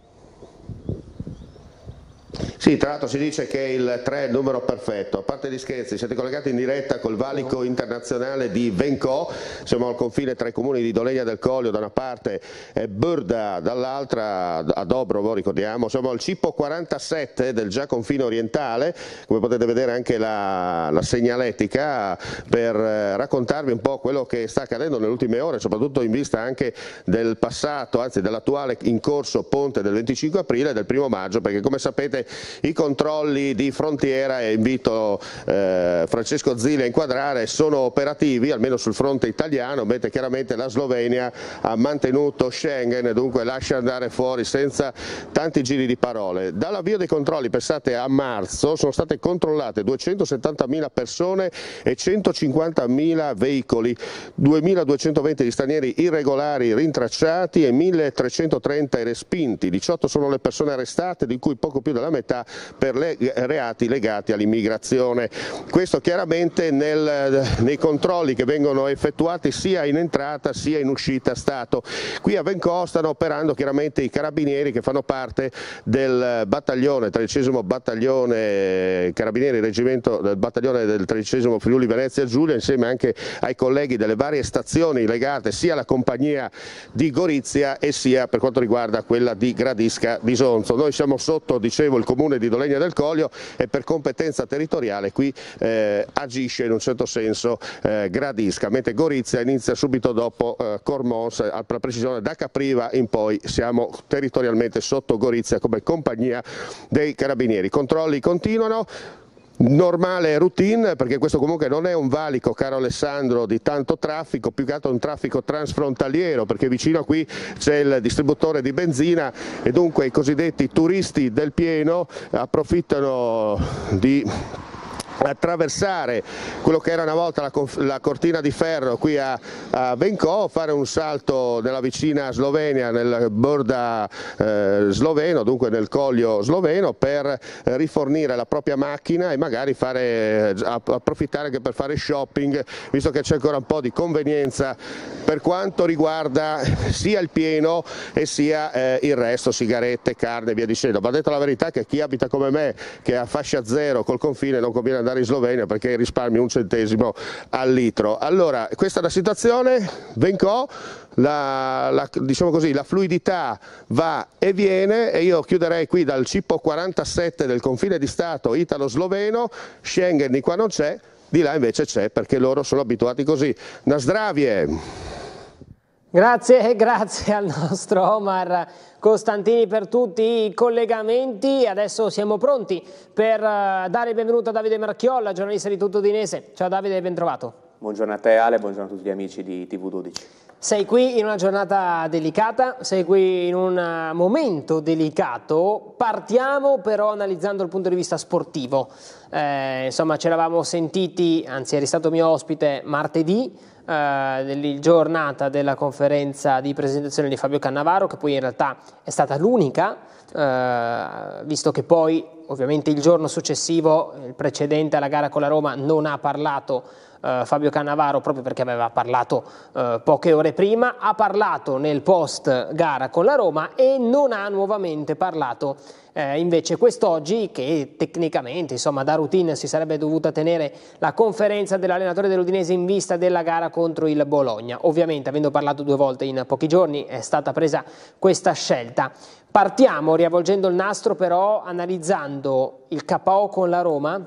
Sì, tra l'altro si dice che il tre è il numero perfetto. A parte gli scherzi, siete collegati in diretta col valico internazionale di Vencò, siamo al confine tra i comuni di Dolegna del Collio da una parte e Burda dall'altra, a Dobrovo ricordiamo, siamo al Cippo quarantasette del già confine orientale, come potete vedere anche la, la segnaletica per eh, raccontarvi un po' quello che sta accadendo nelle ultime ore, soprattutto in vista anche del passato, anzi dell'attuale in corso ponte del venticinque aprile e del primo maggio, perché come sapete i controlli di frontiera, e invito eh, Francesco Zilli a inquadrare, sono operativi almeno sul fronte italiano, mentre chiaramente la Slovenia ha mantenuto Schengen e dunque lascia andare fuori senza tanti giri di parole. Dall'avvio dei controlli, pensate, a marzo sono state controllate duecentosettantamila persone e centocinquantamila veicoli, duemiladuecentoventi di stranieri irregolari rintracciati e milletrecentotrenta respinti, diciotto sono le persone arrestate, di cui poco più della metà per le reati legati all'immigrazione. Questo chiaramente nel, nei controlli che vengono effettuati sia in entrata sia in uscita Stato. Qui a Vencò stanno operando chiaramente i carabinieri che fanno parte del battaglione, tredicesimo battaglione carabinieri, reggimento del battaglione del tredicesimo Friuli Venezia Giulia, insieme anche ai colleghi delle varie stazioni legate sia alla compagnia di Gorizia e sia per quanto riguarda quella di Gradisca di Sonzo. Noi siamo sotto, dicevo, il comune di Dolegna del Collio e per competenza territoriale qui eh, agisce in un certo senso eh, Gradisca, mentre Gorizia inizia subito dopo eh, Cormons, per precisione da Capriva in poi siamo territorialmente sotto Gorizia come compagnia dei carabinieri. I controlli continuano. normale routine, perché questo comunque non è un valico, caro Alessandro, di tanto traffico, più che altro un traffico transfrontaliero, perché vicino a qui c'è il distributore di benzina e dunque i cosiddetti turisti del pieno approfittano di attraversare quello che era una volta la, la cortina di ferro qui a, a Venkov, fare un salto nella vicina Slovenia, nel borda eh, sloveno, dunque nel coglio sloveno, per eh, rifornire la propria macchina e magari fare, eh, approfittare anche per fare shopping, visto che c'è ancora un po' di convenienza per quanto riguarda sia il pieno e sia eh, il resto, sigarette, carne e via dicendo. Va detto la verità che chi abita come me, che ha fascia zero col confine, non conviene andare in Slovenia perché risparmi un centesimo al litro. Allora, questa è la situazione, Venkov, la, la, diciamo così, la fluidità va e viene, e io chiuderei qui dal C I P O quarantasette del confine di Stato italo-sloveno. Schengen di qua non c'è, di là invece c'è, perché loro sono abituati così. Nazdravie! Grazie, grazie al nostro Omar Costantini per tutti i collegamenti. Adesso siamo pronti per dare il benvenuto a Davide Marchiolla, giornalista di Tutto Udinese. Ciao Davide, ben trovato. Buongiorno a te Ale, buongiorno a tutti gli amici di T V dodici. Sei qui in una giornata delicata, sei qui in un momento delicato. Partiamo però analizzando il punto di vista sportivo. Eh, insomma, ci eravamo sentiti, anzi eri stato mio ospite martedì, Uh, giornata della conferenza di presentazione di Fabio Cannavaro, che poi in realtà è stata l'unica, uh, visto che poi ovviamente il giorno successivo, il precedente alla gara con la Roma, non ha parlato uh, Fabio Cannavaro proprio perché aveva parlato uh, poche ore prima, ha parlato nel post gara con la Roma e non ha nuovamente parlato Eh, invece quest'oggi, che tecnicamente insomma da routine si sarebbe dovuta tenere la conferenza dell'allenatore dell'Udinese in vista della gara contro il Bologna. Ovviamente, avendo parlato due volte in pochi giorni, è stata presa questa scelta. Partiamo riavvolgendo il nastro però analizzando il K O con la Roma,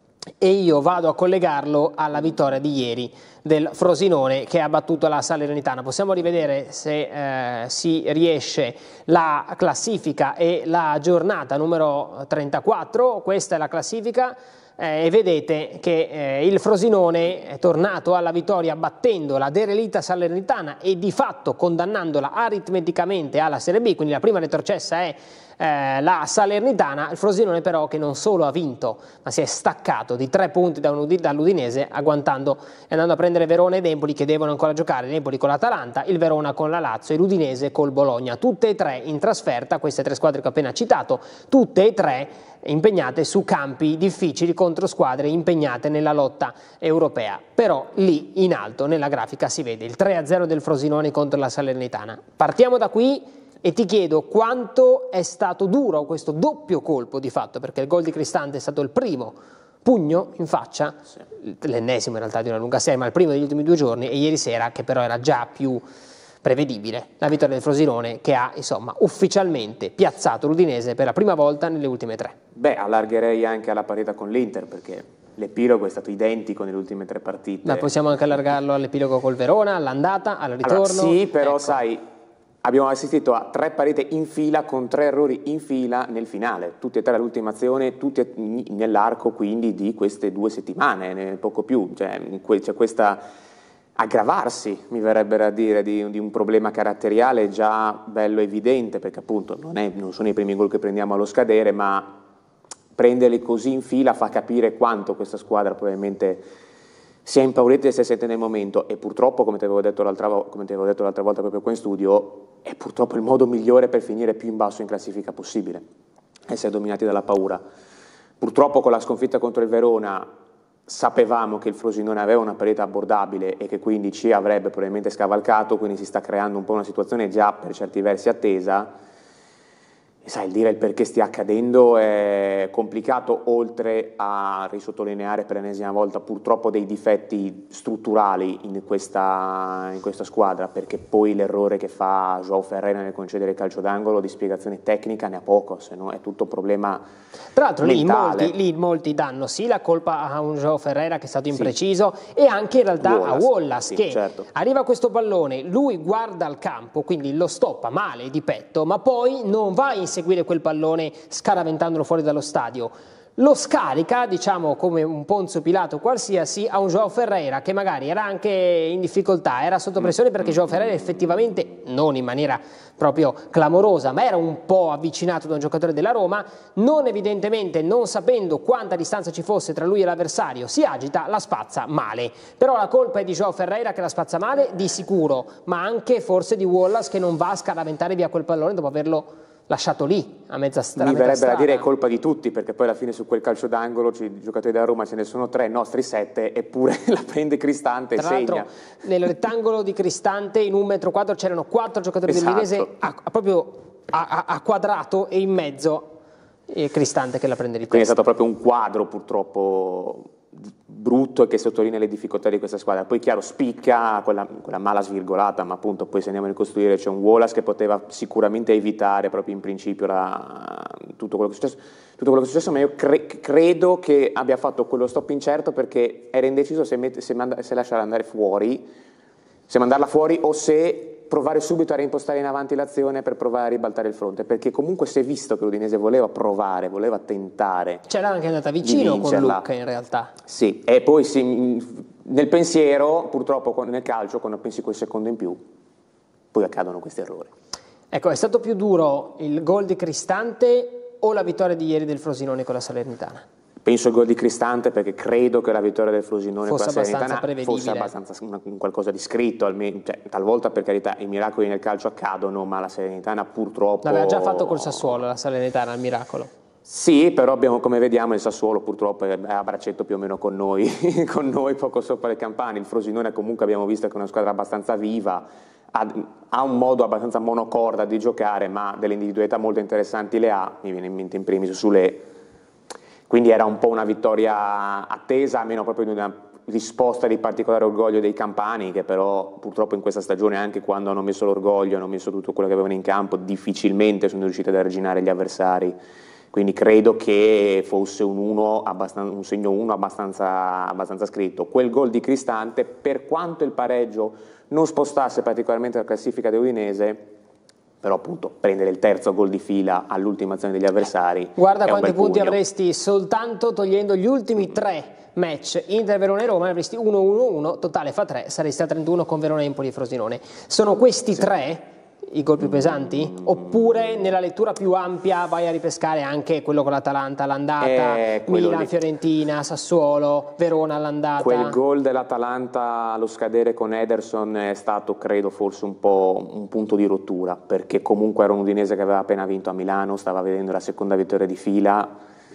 e io vado a collegarlo alla vittoria di ieri del Frosinone che ha battuto la Salernitana. Possiamo rivedere, se eh, si riesce, la classifica e la giornata numero trentaquattro. Questa è la classifica eh, e vedete che eh, il Frosinone è tornato alla vittoria battendo la derelita Salernitana e di fatto condannandola aritmeticamente alla Serie B, quindi la prima retrocessa è Eh, la Salernitana. Il Frosinone però, che non solo ha vinto ma si è staccato di tre punti da un, dall'Udinese, agguantando e andando a prendere Verona ed Empoli, che devono ancora giocare, l'Empoli con l'Atalanta, il Verona con la Lazio e l'Udinese col Bologna, tutte e tre in trasferta. Queste tre squadre che ho appena citato, tutte e tre impegnate su campi difficili contro squadre impegnate nella lotta europea. Però lì in alto nella grafica si vede il tre a zero del Frosinone contro la Salernitana. Partiamo da qui e ti chiedo quanto è stato duro questo doppio colpo di fatto, perché il gol di Cristante è stato il primo pugno in faccia, l'ennesimo in realtà di una lunga serie, ma il primo degli ultimi due giorni, e ieri sera, che però era già più prevedibile, la vittoria del Frosinone, che ha insomma ufficialmente piazzato l'Udinese per la prima volta nelle ultime tre. Beh, allargherei anche alla partita con l'Inter, perché l'epilogo è stato identico nelle ultime tre partite. Ma possiamo anche allargarlo all'epilogo col Verona, all'andata, al ritorno? Allora, sì, però ecco. sai, abbiamo assistito a tre partite in fila con tre errori in fila nel finale, tutti e tre all'ultima azione, tutti nell'arco quindi di queste due settimane, poco più. Cioè, c'è questa aggravarsi, mi verrebbe a dire, di, di un problema caratteriale già bello evidente, perché appunto non, è, non sono i primi gol che prendiamo allo scadere, ma prenderli così in fila fa capire quanto questa squadra probabilmente si è impaurita e si sente nel momento. E purtroppo, come ti avevo detto l'altra volta volta proprio qua in studio, è purtroppo il modo migliore per finire più in basso in classifica possibile, essere dominati dalla paura. Purtroppo con la sconfitta contro il Verona sapevamo che il Frosinone aveva una partita abbordabile e che quindi ci avrebbe probabilmente scavalcato, quindi si sta creando un po' una situazione già per certi versi attesa. E sai, il dire il perché stia accadendo è complicato, oltre a risottolineare per l'ennesima volta purtroppo dei difetti strutturali in questa, in questa squadra, perché poi l'errore che fa João Ferreira nel concedere il calcio d'angolo di spiegazione tecnica ne ha poco, se no è tutto problema Tra l'altro lì mentale. molti, lì molti danno sì la colpa a un João Ferreira che è stato impreciso, sì, e anche in realtà Wallace, a Wallace, sì, che certo. arriva questo pallone, lui guarda il campo, quindi lo stoppa male di petto, ma poi non va in seguire quel pallone scaraventandolo fuori dallo stadio, lo scarica, diciamo come un Ponzio Pilato qualsiasi, a un João Ferreira che magari era anche in difficoltà, era sotto pressione perché João Ferreira effettivamente, non in maniera proprio clamorosa, ma era un po' avvicinato da un giocatore della Roma, non evidentemente, non sapendo quanta distanza ci fosse tra lui e l'avversario, si agita, la spazza male. Però la colpa è di João Ferreira che la spazza male, di sicuro, ma anche forse di Wallace che non va a scaraventare via quel pallone dopo averlo lasciato lì a mezza strada. Mi verrebbe da dire è colpa di tutti, perché poi alla fine su quel calcio d'angolo i giocatori della Roma ce ne sono tre, nostri sette, eppure la prende Cristante e segna. Tra l'altro nel rettangolo di Cristante in un metro quadro c'erano quattro giocatori esatto. dell'Udinese a, a proprio a, a, a quadrato, e in mezzo e Cristante che la prende di testa. Quindi è stato proprio un quadro purtroppo brutto e che sottolinea le difficoltà di questa squadra. Poi chiaro spicca quella, quella mala svirgolata, ma appunto poi se andiamo a ricostruire c'è un Wallace che poteva sicuramente evitare proprio in principio la, tutto, quello che è successo, tutto quello che è successo, ma io cre credo che abbia fatto quello stop incerto perché era indeciso se, mette, se, manda, se lasciare andare fuori, se mandarla fuori o se provare subito a reimpostare in avanti l'azione per provare a ribaltare il fronte, perché comunque si è visto che l'Udinese voleva provare, voleva tentare. C'era anche andata vicino con Lucca in realtà. Sì, e poi sì, nel pensiero, purtroppo nel calcio, quando pensi quel secondo in più, poi accadono questi errori. Ecco, è stato più duro il gol di Cristante o la vittoria di ieri del Frosinone con la Salernitana? Penso il gol di Cristante perché credo che la vittoria del Frosinone fosse con la abbastanza Salernitana fosse abbastanza una, qualcosa di scritto, almeno, cioè, talvolta per carità i miracoli nel calcio accadono, ma la Salernitana purtroppo... L'aveva già fatto col Sassuolo la Salernitana, il miracolo. Sì, però abbiamo, come vediamo il Sassuolo purtroppo è a braccetto più o meno con noi, con noi poco sopra le campane. Il Frosinone comunque abbiamo visto che è una squadra abbastanza viva, ha, ha un modo abbastanza monocorda di giocare, ma delle individualità molto interessanti le ha, mi viene in mente in primis Sule. Quindi era un po' una vittoria attesa, almeno proprio di una risposta di particolare orgoglio dei campani, che però purtroppo in questa stagione, anche quando hanno messo l'orgoglio, hanno messo tutto quello che avevano in campo, difficilmente sono riusciti ad arginare gli avversari. Quindi credo che fosse un, uno un segno uno abbastanza, abbastanza scritto. Quel gol di Cristante, per quanto il pareggio non spostasse particolarmente la classifica dell'Udinese, però appunto prendere il terzo gol di fila all'ultima azione degli avversari. Guarda è quanti un bel punti pugno. Avresti soltanto togliendo gli ultimi tre match Inter, Verona e Roma, avresti uno uno uno, totale fa tre, saresti a trentuno con Verona, Empoli e Frosinone. Sono questi sì. tre i gol più pesanti? Oppure nella lettura più ampia vai a ripescare anche quello con l'Atalanta all'andata, eh, Milan, lì. Fiorentina, Sassuolo, Verona all'andata? Quel gol dell'Atalanta allo scadere con Ederson è stato, credo, forse un po' un punto di rottura, perché comunque era un udinese che aveva appena vinto a Milano, stava vedendo la seconda vittoria di fila.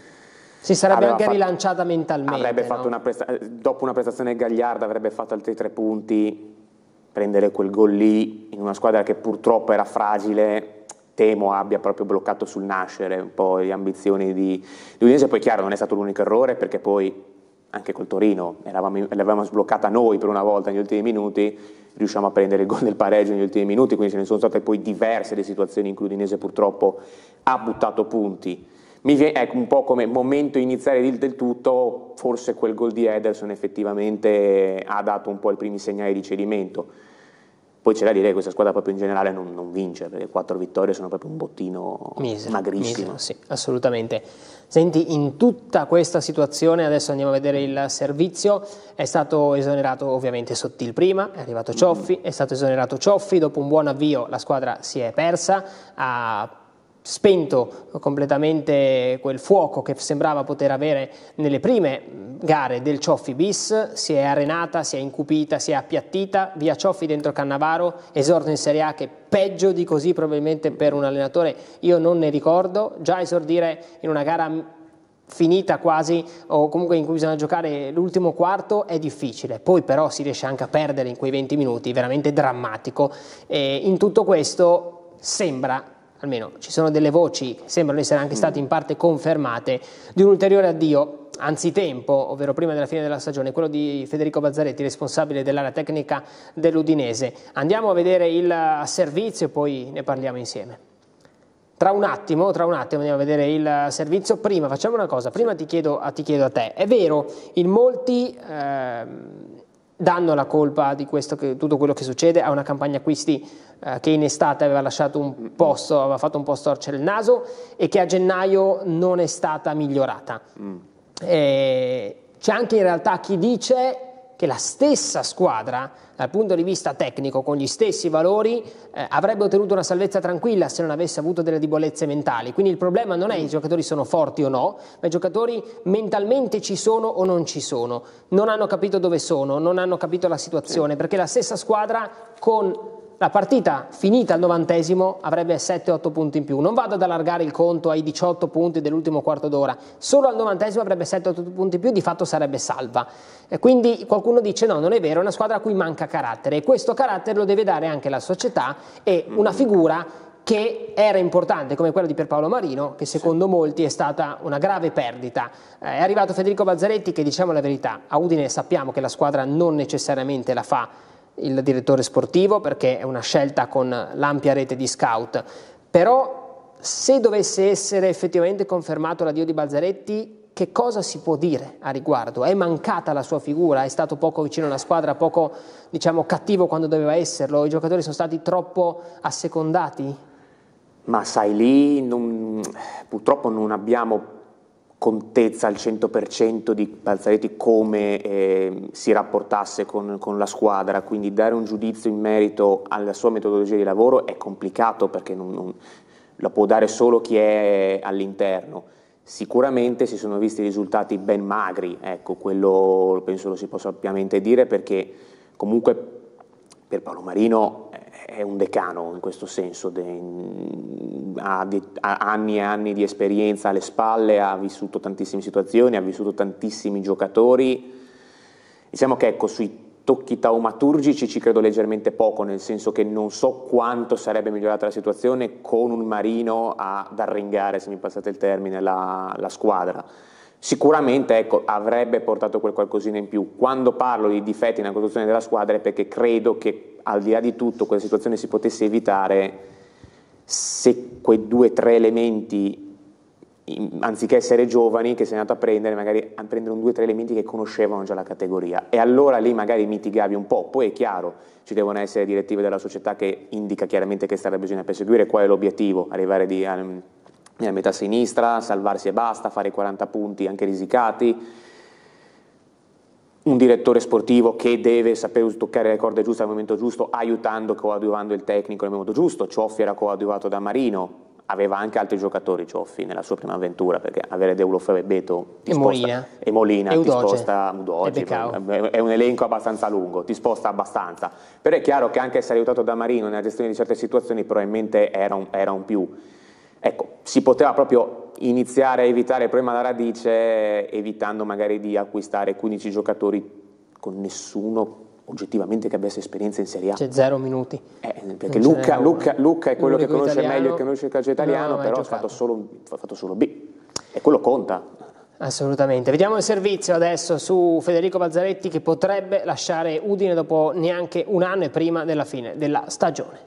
Si sarebbe anche fatto, rilanciata mentalmente. Avrebbe no? fatto una dopo una prestazione gagliarda avrebbe fatto altri tre punti. Prendere quel gol lì in una squadra che purtroppo era fragile, temo abbia proprio bloccato sul nascere un po' le ambizioni di, di Udinese. Poi chiaro non è stato l'unico errore, perché poi anche col Torino l'avevamo sbloccata noi per una volta negli ultimi minuti, riusciamo a prendere il gol del pareggio negli ultimi minuti, quindi ce ne sono state poi diverse le situazioni in cui Udinese purtroppo ha buttato punti. Mi viene, ecco, un po' come momento iniziale del, del tutto, forse quel gol di Ederson effettivamente ha dato un po' i primi segnali di cedimento. Poi c'è da dire che questa squadra proprio in generale non, non vince, perché quattro vittorie sono proprio un bottino misero, magrissimo. Misero, sì, assolutamente. Senti, in tutta questa situazione, adesso andiamo a vedere il servizio, è stato esonerato ovviamente Sottil prima, è arrivato Cioffi, mm-hmm. è stato esonerato Cioffi, dopo un buon avvio la squadra si è persa, ha spento completamente quel fuoco che sembrava poter avere nelle prime gare del Cioffi bis, si è arenata, si è incupita, si è appiattita, via Cioffi dentro Cannavaro, esordio in Serie A che peggio di così probabilmente per un allenatore io non ne ricordo, già esordire in una gara finita quasi o comunque in cui bisogna giocare l'ultimo quarto è difficile, poi però si riesce anche a perdere in quei venti minuti, veramente drammatico, e in tutto questo sembra, almeno ci sono delle voci, sembrano essere anche state in parte confermate, di un ulteriore addio anzitempo, ovvero prima della fine della stagione, quello di Federico Bazzaretti, responsabile dell'area tecnica dell'Udinese. Andiamo a vedere il servizio e poi ne parliamo insieme. Tra un attimo, tra un attimo andiamo a vedere il servizio. Prima facciamo una cosa, prima ti chiedo, ti chiedo a te, è vero, in molti... Ehm, danno la colpa di questo che, tutto quello che succede a una campagna acquisti eh, che in estate aveva lasciato un posto, aveva fatto un po' storcere il naso e che a gennaio non è stata migliorata. Mm. E c'è anche in realtà chi dice che la stessa squadra, dal punto di vista tecnico, con gli stessi valori, eh, avrebbe ottenuto una salvezza tranquilla se non avesse avuto delle debolezze mentali. Quindi il problema non è i giocatori sono forti o no, ma i giocatori mentalmente ci sono o non ci sono. Non hanno capito dove sono, non hanno capito la situazione, perché la stessa squadra con la partita finita al novantesimo avrebbe sette otto punti in più. Non vado ad allargare il conto ai diciotto punti dell'ultimo quarto d'ora, solo al novantesimo avrebbe sette otto punti in più, di fatto sarebbe salva. E quindi qualcuno dice no, non è vero, è una squadra a cui manca carattere e questo carattere lo deve dare anche la società e una figura che era importante come quella di Pierpaolo Marino, che secondo molti è stata una grave perdita. Eh, è arrivato Federico Balzaretti che, diciamo la verità, a Udine sappiamo che la squadra non necessariamente la fa il direttore sportivo perché è una scelta con l'ampia rete di scout, però se dovesse essere effettivamente confermato l'addio di Balzaretti, che cosa si può dire a riguardo? È mancata la sua figura? È stato poco vicino alla squadra, poco, diciamo, cattivo quando doveva esserlo? I giocatori sono stati troppo assecondati? Ma sai, lì non, purtroppo non abbiamo contezza al cento per cento di Balzaretti come eh, si rapportasse con, con la squadra, quindi dare un giudizio in merito alla sua metodologia di lavoro è complicato perché non, non, la può dare solo chi è all'interno. Sicuramente si sono visti risultati ben magri, ecco, quello penso lo si possa ampiamente dire, perché comunque Pierpaolo Marino è un decano in questo senso, de, ha, di, ha anni e anni di esperienza alle spalle, ha vissuto tantissime situazioni, ha vissuto tantissimi giocatori. Diciamo che ecco, sui tocchi taumaturgici ci credo leggermente poco, nel senso che non so quanto sarebbe migliorata la situazione con un Marino ad arringare, se mi passate il termine, la, la squadra. Sicuramente ecco, avrebbe portato quel qualcosina in più. Quando parlo di difetti nella costruzione della squadra è perché credo che al di là di tutto quella situazione si potesse evitare se quei due o tre elementi, anziché essere giovani che sei andato a prendere, magari a prendere un due o tre elementi che conoscevano già la categoria, e allora lì magari mitigavi un po'. Poi è chiaro, ci devono essere direttive della società che indica chiaramente che strada bisogna perseguire, qual è l'obiettivo, arrivare di, a, a metà sinistra, salvarsi e basta, fare i quaranta punti anche risicati. Un direttore sportivo che deve saper toccare le corde giuste al momento giusto, aiutando, coadiuvando il tecnico nel momento giusto. Cioffi era coadiuvato da Marino, aveva anche altri giocatori Cioffi nella sua prima avventura, perché avere Deulofeu e Beto ti e sposta, Molina, e Molina e ti Udoge. sposta Udoge, è un elenco abbastanza lungo, ti sposta abbastanza, però è chiaro che anche essere aiutato da Marino nella gestione di certe situazioni probabilmente era un, era un più. Ecco, si poteva proprio iniziare a evitare il problema alla radice, evitando magari di acquistare quindici giocatori con nessuno oggettivamente che avesse esperienza in Serie A. C'è zero minuti. Eh, perché Luca, Luca, Luca è quello che conosce italiano, meglio, che conosce il calcio italiano, no, però ha fatto solo, ha fatto solo B. E quello conta. Assolutamente. Vediamo il servizio adesso su Federico Balzaretti, che potrebbe lasciare Udine dopo neanche un anno e prima della fine della stagione.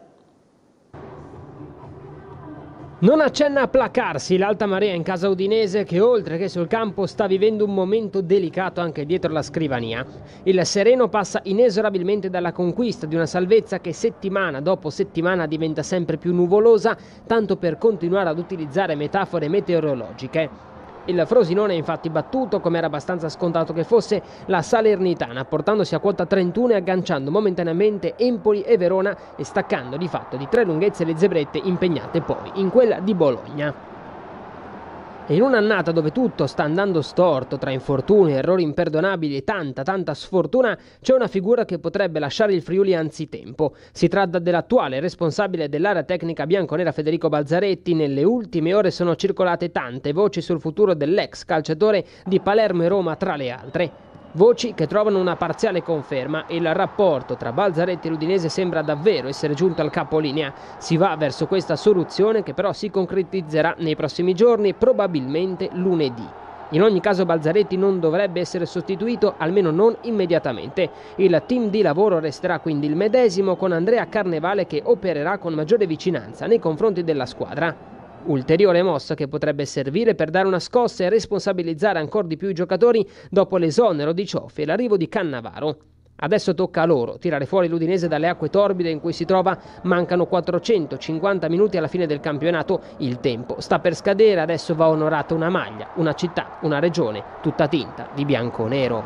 Non accenna a placarsi l'alta marea in casa udinese, che oltre che sul campo sta vivendo un momento delicato anche dietro la scrivania. Il sereno passa inesorabilmente dalla conquista di una salvezza che settimana dopo settimana diventa sempre più nuvolosa, tanto per continuare ad utilizzare metafore meteorologiche. Il Frosinone è infatti battuto, come era abbastanza scontato che fosse, la Salernitana, portandosi a quota trentuno e agganciando momentaneamente Empoli e Verona e staccando di fatto di tre lunghezze le zebrette impegnate poi in quella di Bologna. E in un'annata dove tutto sta andando storto, tra infortuni, errori imperdonabili e tanta tanta sfortuna, c'è una figura che potrebbe lasciare il Friuli anzitempo. Si tratta dell'attuale responsabile dell'area tecnica bianconera Federico Balzaretti. Nelle ultime ore sono circolate tante voci sul futuro dell'ex calciatore di Palermo e Roma, tra le altre. Voci che trovano una parziale conferma. Il rapporto tra Balzaretti e l'Udinese sembra davvero essere giunto al capolinea. Si va verso questa soluzione che però si concretizzerà nei prossimi giorni, probabilmente lunedì. In ogni caso Balzaretti non dovrebbe essere sostituito, almeno non immediatamente. Il team di lavoro resterà quindi il medesimo, con Andrea Carnevale che opererà con maggiore vicinanza nei confronti della squadra. Ulteriore mossa che potrebbe servire per dare una scossa e responsabilizzare ancora di più i giocatori dopo l'esonero di Cioffi e l'arrivo di Cannavaro. Adesso tocca a loro tirare fuori l'Udinese dalle acque torbide in cui si trova, mancano quattrocentocinquanta minuti alla fine del campionato, il tempo sta per scadere, adesso va onorata una maglia, una città, una regione tutta tinta di bianco-nero.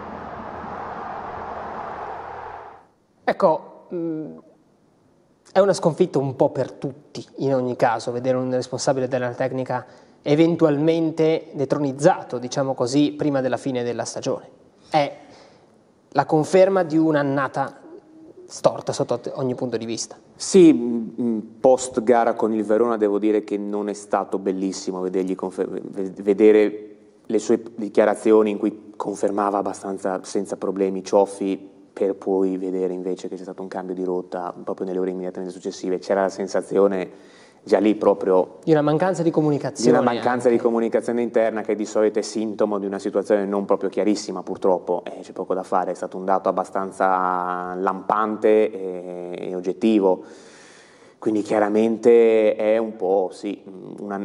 Ecco, mh, è una sconfitta un po' per tutti in ogni caso, vedere un responsabile della tecnica eventualmente detronizzato, diciamo così, prima della fine della stagione. È la conferma di un'annata storta sotto ogni punto di vista. Sì, post gara con il Verona devo dire che non è stato bellissimo vedergli vedere le sue dichiarazioni in cui confermava abbastanza senza problemi Cioffi, per poi vedere invece che c'è stato un cambio di rotta proprio nelle ore immediatamente successive. C'era la sensazione già lì proprio di una mancanza di comunicazione. Di una mancanza anche. di comunicazione interna che di solito è sintomo di una situazione non proprio chiarissima, purtroppo, e c'è poco da fare, è stato un dato abbastanza lampante e, e oggettivo. Quindi chiaramente è un po', sì, una,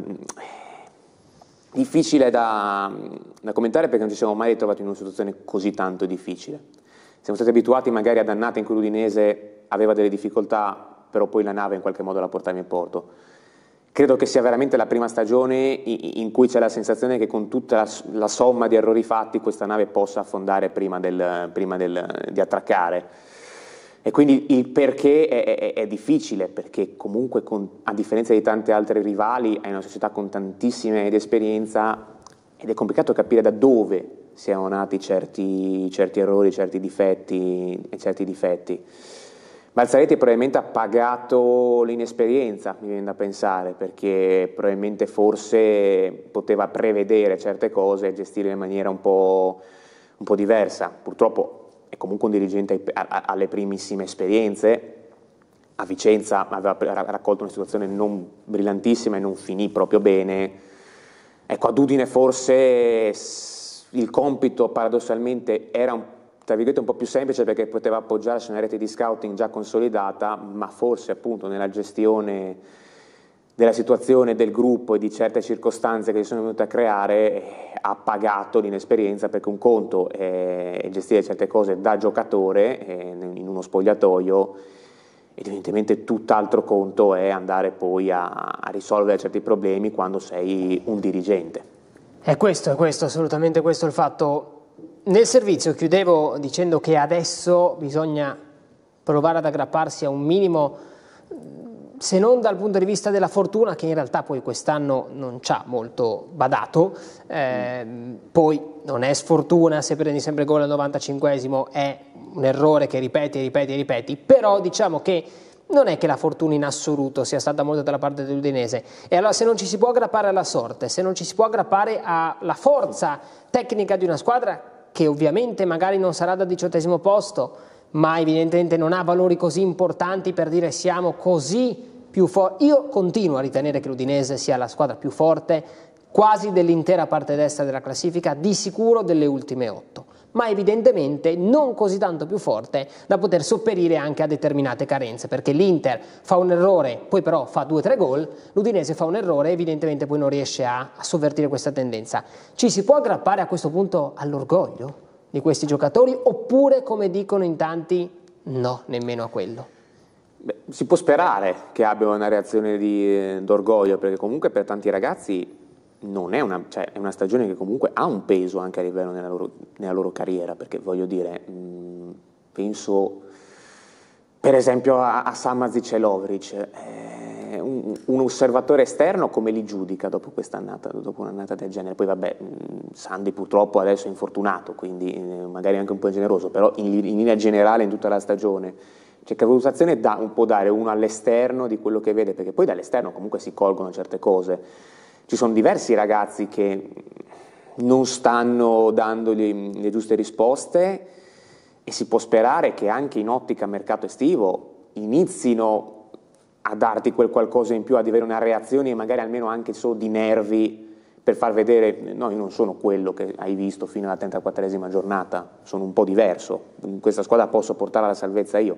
difficile da, da commentare perché non ci siamo mai ritrovati in una situazione così tanto difficile. Siamo stati abituati magari ad annate in cui l'Udinese aveva delle difficoltà, però poi la nave in qualche modo la portava in porto. Credo che sia veramente la prima stagione in cui c'è la sensazione che con tutta la, la somma di errori fatti questa nave possa affondare prima, del, prima del, di attraccare. E quindi il perché è, è, è difficile, perché comunque con, a differenza di tante altre rivali hai una società con tantissime anni di esperienza ed è complicato capire da dove siano nati certi, certi errori, certi difetti e certi difetti. Balzaretti probabilmente ha pagato l'inesperienza, mi viene da pensare, perché probabilmente forse poteva prevedere certe cose e gestire in maniera un po', un po' diversa. Purtroppo è comunque un dirigente alle primissime esperienze. A Vicenza aveva raccolto una situazione non brillantissima e non finì proprio bene. Ecco, ad Udine forse il compito paradossalmente era un, tra virgolette, un po' più semplice perché poteva appoggiarsi a una rete di scouting già consolidata, ma forse appunto nella gestione della situazione del gruppo e di certe circostanze che si sono venute a creare eh, ha pagato l'inesperienza, perché un conto è gestire certe cose da giocatore eh, in uno spogliatoio, ed evidentemente tutt'altro conto è andare poi a, a risolvere certi problemi quando sei un dirigente. È questo, è questo, assolutamente questo il fatto. Nel servizio chiudevo dicendo che adesso bisogna provare ad aggrapparsi a un minimo, se non dal punto di vista della fortuna, che in realtà poi quest'anno non ci ha molto badato, eh, mm. poi non è sfortuna se prendi sempre gol al novantacinquesimo, è un errore che ripeti, ripeti, ripeti, però diciamo che non è che la fortuna in assoluto sia stata molto dalla parte dell'Udinese, e allora se non ci si può aggrappare alla sorte, se non ci si può aggrappare alla forza tecnica di una squadra che ovviamente magari non sarà da diciottesimo posto, ma evidentemente non ha valori così importanti per dire siamo così più forti. Io continuo a ritenere che l'Udinese sia la squadra più forte quasi dell'intera parte destra della classifica, di sicuro delle ultime otto, ma evidentemente non così tanto più forte da poter sopperire anche a determinate carenze, perché l'Inter fa un errore, poi però fa due o tre gol, l'Udinese fa un errore e evidentemente poi non riesce a, a sovvertire questa tendenza. Ci si può aggrappare a questo punto all'orgoglio di questi giocatori, oppure, come dicono in tanti, no, nemmeno a quello? Beh, si può sperare che abbiano una reazione di, d'orgoglio, perché comunque per tanti ragazzi non è una, cioè è una stagione che comunque ha un peso anche a livello nella loro, nella loro carriera, perché voglio dire, mh, penso per esempio a, a Samazic e Lovric, eh, un, un osservatore esterno come li giudica dopo quest'annata, dopo un'annata del genere? Poi vabbè, mh, Sandi purtroppo adesso è infortunato, quindi eh, magari anche un po' generoso, però in, in linea generale in tutta la stagione, cioè che valutazione dà, un po' dare uno all'esterno di quello che vede, perché poi dall'esterno comunque si colgono certe cose. Ci sono diversi ragazzi che non stanno dando le, le giuste risposte e si può sperare che anche in ottica mercato estivo inizino a darti quel qualcosa in più, ad avere una reazione e magari almeno anche solo di nervi per far vedere no, io non sono quello che hai visto fino alla trentaquattresima giornata, sono un po' diverso, in questa squadra posso portare alla salvezza io.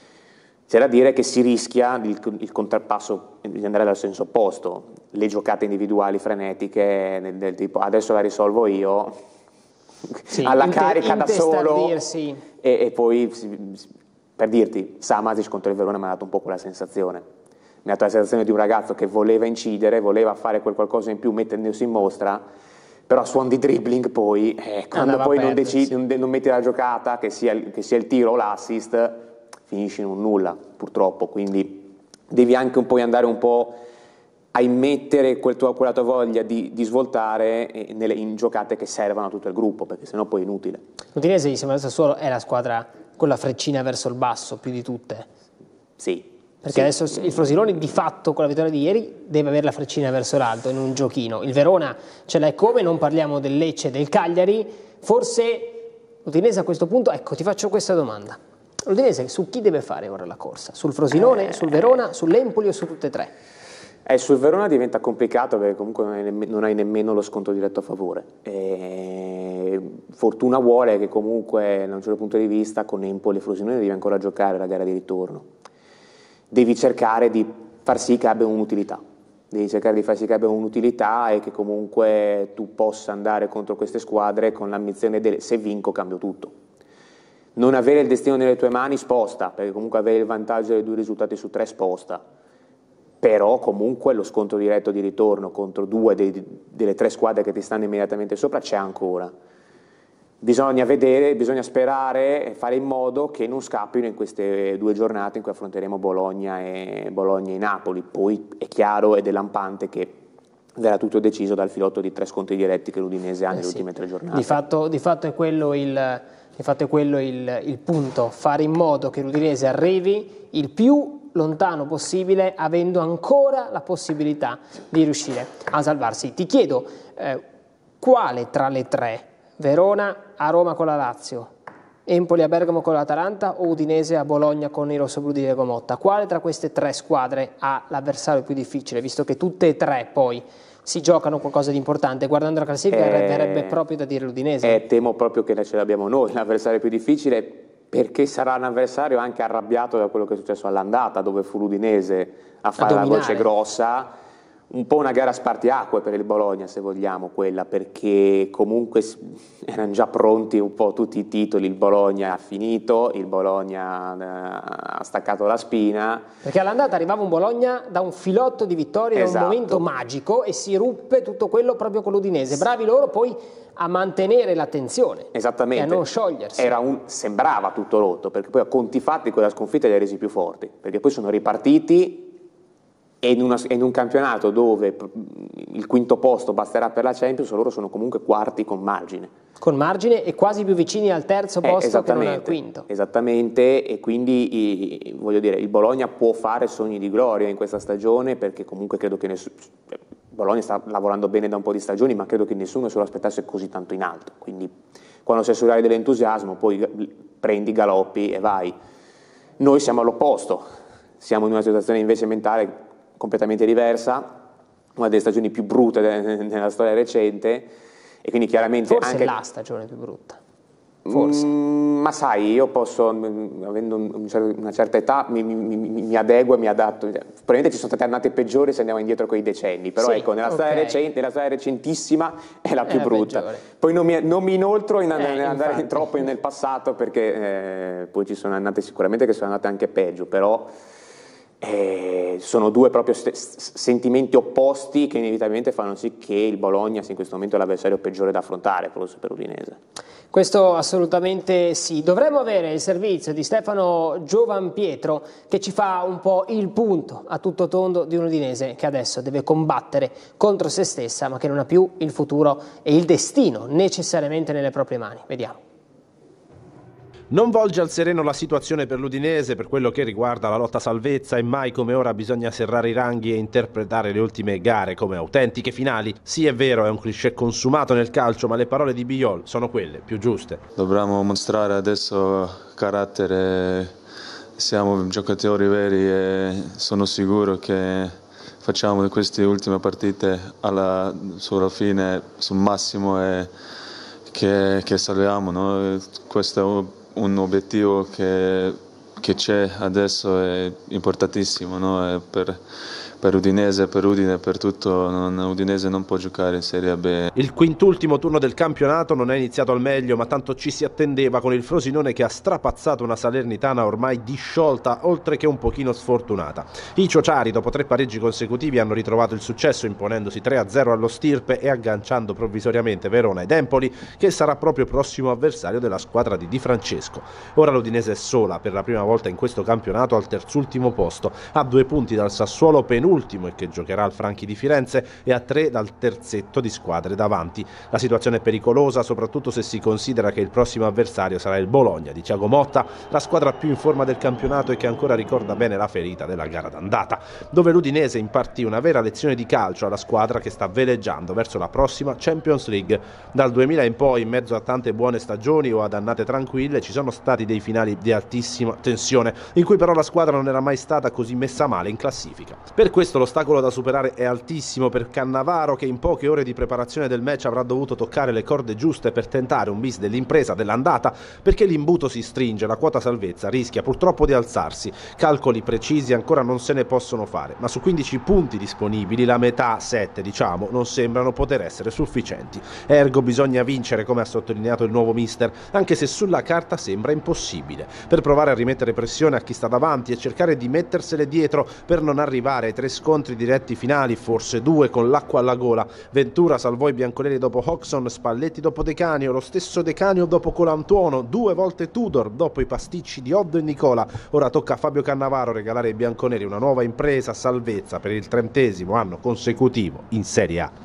C'è da dire che si rischia il, il contrappasso di andare dal senso opposto, le giocate individuali frenetiche del, del tipo adesso la risolvo io, sì, alla inte, carica da solo e, e poi, per dirti, Samasic contro il Verona mi ha dato un po' quella sensazione. Mi ha dato la sensazione di un ragazzo che voleva incidere, voleva fare quel qualcosa in più mettendosi in mostra, però a suon di dribbling poi, eh, quando Andava poi non, perdersi. decidi, non, non metti la giocata, che sia, che sia il tiro o l'assist, finisci in un nulla, purtroppo. Quindi devi anche un po' andare un po' a immettere quel tuo, quella tua voglia di, di svoltare nelle, in giocate che servono a tutto il gruppo, perché sennò poi è inutile. L'Udinese, insieme al Sassuolo, è la squadra con la freccina verso il basso più di tutte. Sì. Perché sì. adesso il Frosinone di fatto con la vittoria di ieri deve avere la freccina verso l'alto in un giochino. Il Verona ce l'ha come, non parliamo del Lecce e del Cagliari. Forse l'Udinese a questo punto, ecco, ti faccio questa domanda. L'Udinese su chi deve fare ora la corsa? Sul Frosinone, eh... sul Verona, sull'Empoli o su tutte e tre? Eh, sul Verona diventa complicato perché comunque non hai, nemmeno, non hai nemmeno lo sconto diretto a favore. E fortuna vuole che comunque da un certo punto di vista con Empoli e Frosinone devi ancora giocare la gara di ritorno. Devi cercare di far sì che abbia un'utilità. Devi cercare di far sì che abbia un'utilità e che comunque tu possa andare contro queste squadre con l'ambizione del se vinco cambio tutto. Non avere il destino nelle tue mani sposta, perché comunque avere il vantaggio dei due risultati su tre sposta. Però comunque lo scontro diretto di ritorno contro due dei, delle tre squadre che ti stanno immediatamente sopra c'è ancora. Bisogna vedere, bisogna sperare e fare in modo che non scappino in queste due giornate in cui affronteremo Bologna e, Bologna e Napoli. Poi è chiaro ed è lampante che verrà tutto deciso dal filotto di tre scontri diretti che l'Udinese ha nelle eh sì. ultime tre giornate. Di fatto, di fatto è quello il, di fatto è quello il, il punto, fare in modo che l'Udinese arrivi il più lontano possibile, avendo ancora la possibilità di riuscire a salvarsi. Ti chiedo eh, quale tra le tre, Verona a Roma con la Lazio, Empoli a Bergamo con l'Atalanta o Udinese a Bologna con i rossoblù di Diego Motta, quale tra queste tre squadre ha l'avversario più difficile, visto che tutte e tre poi si giocano qualcosa di importante? Guardando la classifica eh, verrebbe proprio da dire l'Udinese. Eh, temo proprio che ce l'abbiamo noi, l'avversario più difficile, perché sarà un avversario anche arrabbiato da quello che è successo all'andata, dove fu l'Udinese a fare a la voce grossa. Un po' una gara spartiacque per il Bologna, se vogliamo, quella, perché comunque erano già pronti un po' tutti i titoli. Il Bologna ha finito, il Bologna ha staccato la spina. Perché all'andata arrivava un Bologna da un filotto di vittorie, esatto, da un momento magico, e si ruppe tutto quello proprio con l'Udinese. Bravi loro poi a mantenere l'attenzione. Esattamente. E a non sciogliersi. Era un, sembrava tutto rotto, perché poi a conti fatti quella sconfitta li ha resi più forti, perché poi sono ripartiti. E in, una, in un campionato dove il quinto posto basterà per la Champions, loro sono comunque quarti con margine. Con margine e quasi più vicini al terzo posto eh, che non al quinto. Esattamente, e quindi voglio dire, il Bologna può fare sogni di gloria in questa stagione, perché comunque credo che nessuno... Bologna sta lavorando bene da un po' di stagioni, ma credo che nessuno se lo aspettasse così tanto in alto. Quindi quando sei sull'aria dell'entusiasmo poi prendi, galoppi e vai. Noi siamo all'opposto, siamo in una situazione invece mentale completamente diversa, una delle stagioni più brutte de- nella storia recente, e quindi chiaramente forse anche la stagione più brutta. Forse. Mm, ma sai, io posso, avendo un cer- una certa età, mi, mi, mi, mi adeguo e mi adatto. Probabilmente ci sono state annate peggiori se andiamo indietro con i decenni, però sì, ecco, nella, okay. storia recente, nella storia recentissima è la più è brutta. Peggiore. Poi non mi, non mi inoltro in, eh, in andare troppo nel passato, perché eh, poi ci sono annate sicuramente che sono andate anche peggio, però Eh, sono due proprio st- sentimenti opposti che inevitabilmente fanno sì che il Bologna sia in questo momento l'avversario peggiore da affrontare per l'Udinese. Questo assolutamente sì. Dovremmo avere il servizio di Stefano Giovanpietro che ci fa un po' il punto a tutto tondo di un Udinese che adesso deve combattere contro se stessa, ma che non ha più il futuro e il destino necessariamente nelle proprie mani. Vediamo. Non volge al sereno la situazione per l'Udinese per quello che riguarda la lotta salvezza, e mai come ora bisogna serrare i ranghi e interpretare le ultime gare come autentiche finali. Sì, è vero, è un cliché consumato nel calcio, ma le parole di Biol sono quelle più giuste. Dobbiamo mostrare adesso carattere, siamo giocatori veri e sono sicuro che facciamo di queste ultime partite alla, sulla fine sul massimo e che, che salviamo, no? Questo è un un obiettivo che, che c'è adesso, è importantissimo, no? per, per Udinese, per Udine, per tutto, non, Udinese non può giocare in Serie B. Il quintultimo turno del campionato non è iniziato al meglio, ma tanto ci si attendeva, con il Frosinone che ha strapazzato una Salernitana ormai disciolta, oltre che un pochino sfortunata. I ciociari, dopo tre pareggi consecutivi, hanno ritrovato il successo imponendosi tre a zero allo Stirpe e agganciando provvisoriamente Verona ed Empoli, che sarà proprio prossimo avversario della squadra di Di Francesco. Ora l'Udinese è sola per la prima volta in questo campionato al terzultimo posto, a due punti dal Sassuolo penultimo e che giocherà al Franchi di Firenze e a tre dal terzetto di squadre davanti. La situazione è pericolosa soprattutto se si considera che il prossimo avversario sarà il Bologna di Thiago Motta, la squadra più in forma del campionato e che ancora ricorda bene la ferita della gara d'andata, dove l'Udinese impartì una vera lezione di calcio alla squadra che sta veleggiando verso la prossima Champions League. Dal duemila in poi, in mezzo a tante buone stagioni o ad annate tranquille, ci sono stati dei finali di altissima tensione, in cui però la squadra non era mai stata così messa male in classifica. Per questo l'ostacolo da superare è altissimo per Cannavaro, che in poche ore di preparazione del match avrà dovuto toccare le corde giuste per tentare un bis dell'impresa dell'andata, perché l'imbuto si stringe, la quota salvezza rischia purtroppo di alzarsi. Calcoli precisi ancora non se ne possono fare, ma su quindici punti disponibili la metà, sette diciamo, non sembrano poter essere sufficienti. Ergo bisogna vincere, come ha sottolineato il nuovo mister, anche se sulla carta sembra impossibile, per provare a rimettere pressione a chi sta davanti e cercare di mettersele dietro per non arrivare ai tre scontri diretti finali, forse due, con l'acqua alla gola. Ventura salvò i bianconeri dopo Hodgson, Spalletti dopo De Canio, lo stesso De Canio dopo Colantuono, due volte Tudor dopo i pasticci di Oddo e Nicola. Ora tocca a Fabio Cannavaro regalare ai bianconeri una nuova impresa, salvezza per il trentesimo anno consecutivo in Serie A.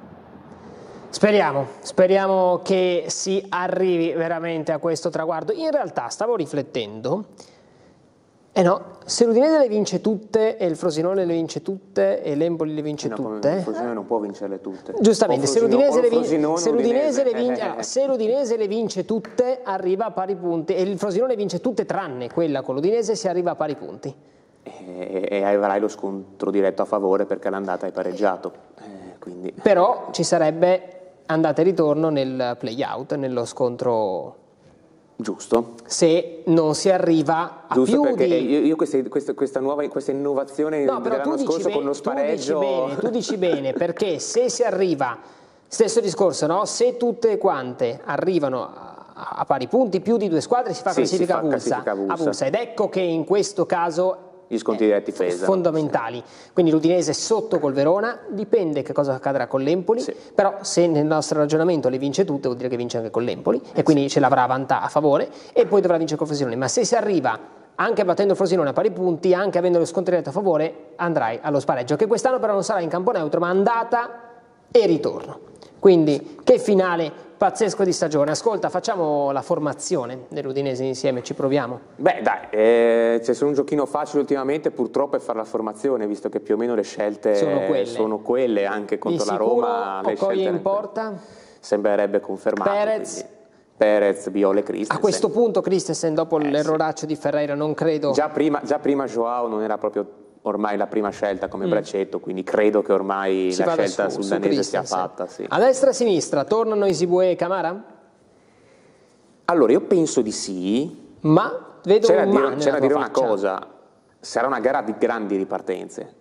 Speriamo, speriamo che si arrivi veramente a questo traguardo. In realtà stavo riflettendo, eh no, se l'Udinese le vince tutte e il Frosinone le vince tutte e l'Empoli le vince no, tutte, il Frosinone non può vincerle tutte. Giustamente, se l'Udinese le, vin se l'Udinese le, vince, eh, eh. se l'Udinese le vince tutte arriva a pari punti e il Frosinone vince tutte tranne quella con l'Udinese, si arriva a pari punti. E, e avrai lo scontro diretto a favore perché l'andata è pareggiato. Eh, quindi. Però ci sarebbe andata e ritorno nel play-out, nello scontro giusto. Se non si arriva a giusto, più perché di... io, io questa, questa, questa nuova questa innovazione no, dell'anno scorso con lo spareggio... Tu dici bene, tu dici bene, perché se si arriva, stesso discorso, no? Se tutte quante arrivano a, a pari punti, più di due squadre si fa sì, classifica, si fa avulsa, classifica avulsa. avulsa. Ed ecco che in questo caso... Gli sconti diretti pesano. Fondamentali. Quindi l'Udinese sotto col Verona, dipende che cosa accadrà con l'Empoli, sì. Però se nel nostro ragionamento le vince tutte vuol dire che vince anche con l'Empoli e quindi ce l'avrà a favore e poi dovrà vincere col Frosinone. Ma se si arriva anche battendo il Frosinone a pari punti, anche avendo lo scontro diretto a favore, andrai allo spareggio, che quest'anno però non sarà in campo neutro, ma andata e ritorno. Quindi che finale pazzesco di stagione. Ascolta, facciamo la formazione dell'Udinese insieme, ci proviamo? Beh dai, eh, c'è solo un giochino facile ultimamente purtroppo è fare la formazione, visto che più o meno le scelte sono quelle, sono quelle anche contro di la sicuro, Roma. Le Okoye in porta? Sembrerebbe confermato. Perez? Perez, Biol e Christensen. A questo punto Christensen dopo eh, l'erroraccio sì. di Ferreira non credo... Già prima, già prima Joao non era proprio ormai la prima scelta come mm. braccetto, quindi credo che ormai si la scelta su, sul danese sia fatta. Sì. A destra e a sinistra tornano Isibue e Camara? Allora io penso di sì, ma vedo c'è da un dire, c'è da dire una cosa, sarà una gara di grandi ripartenze.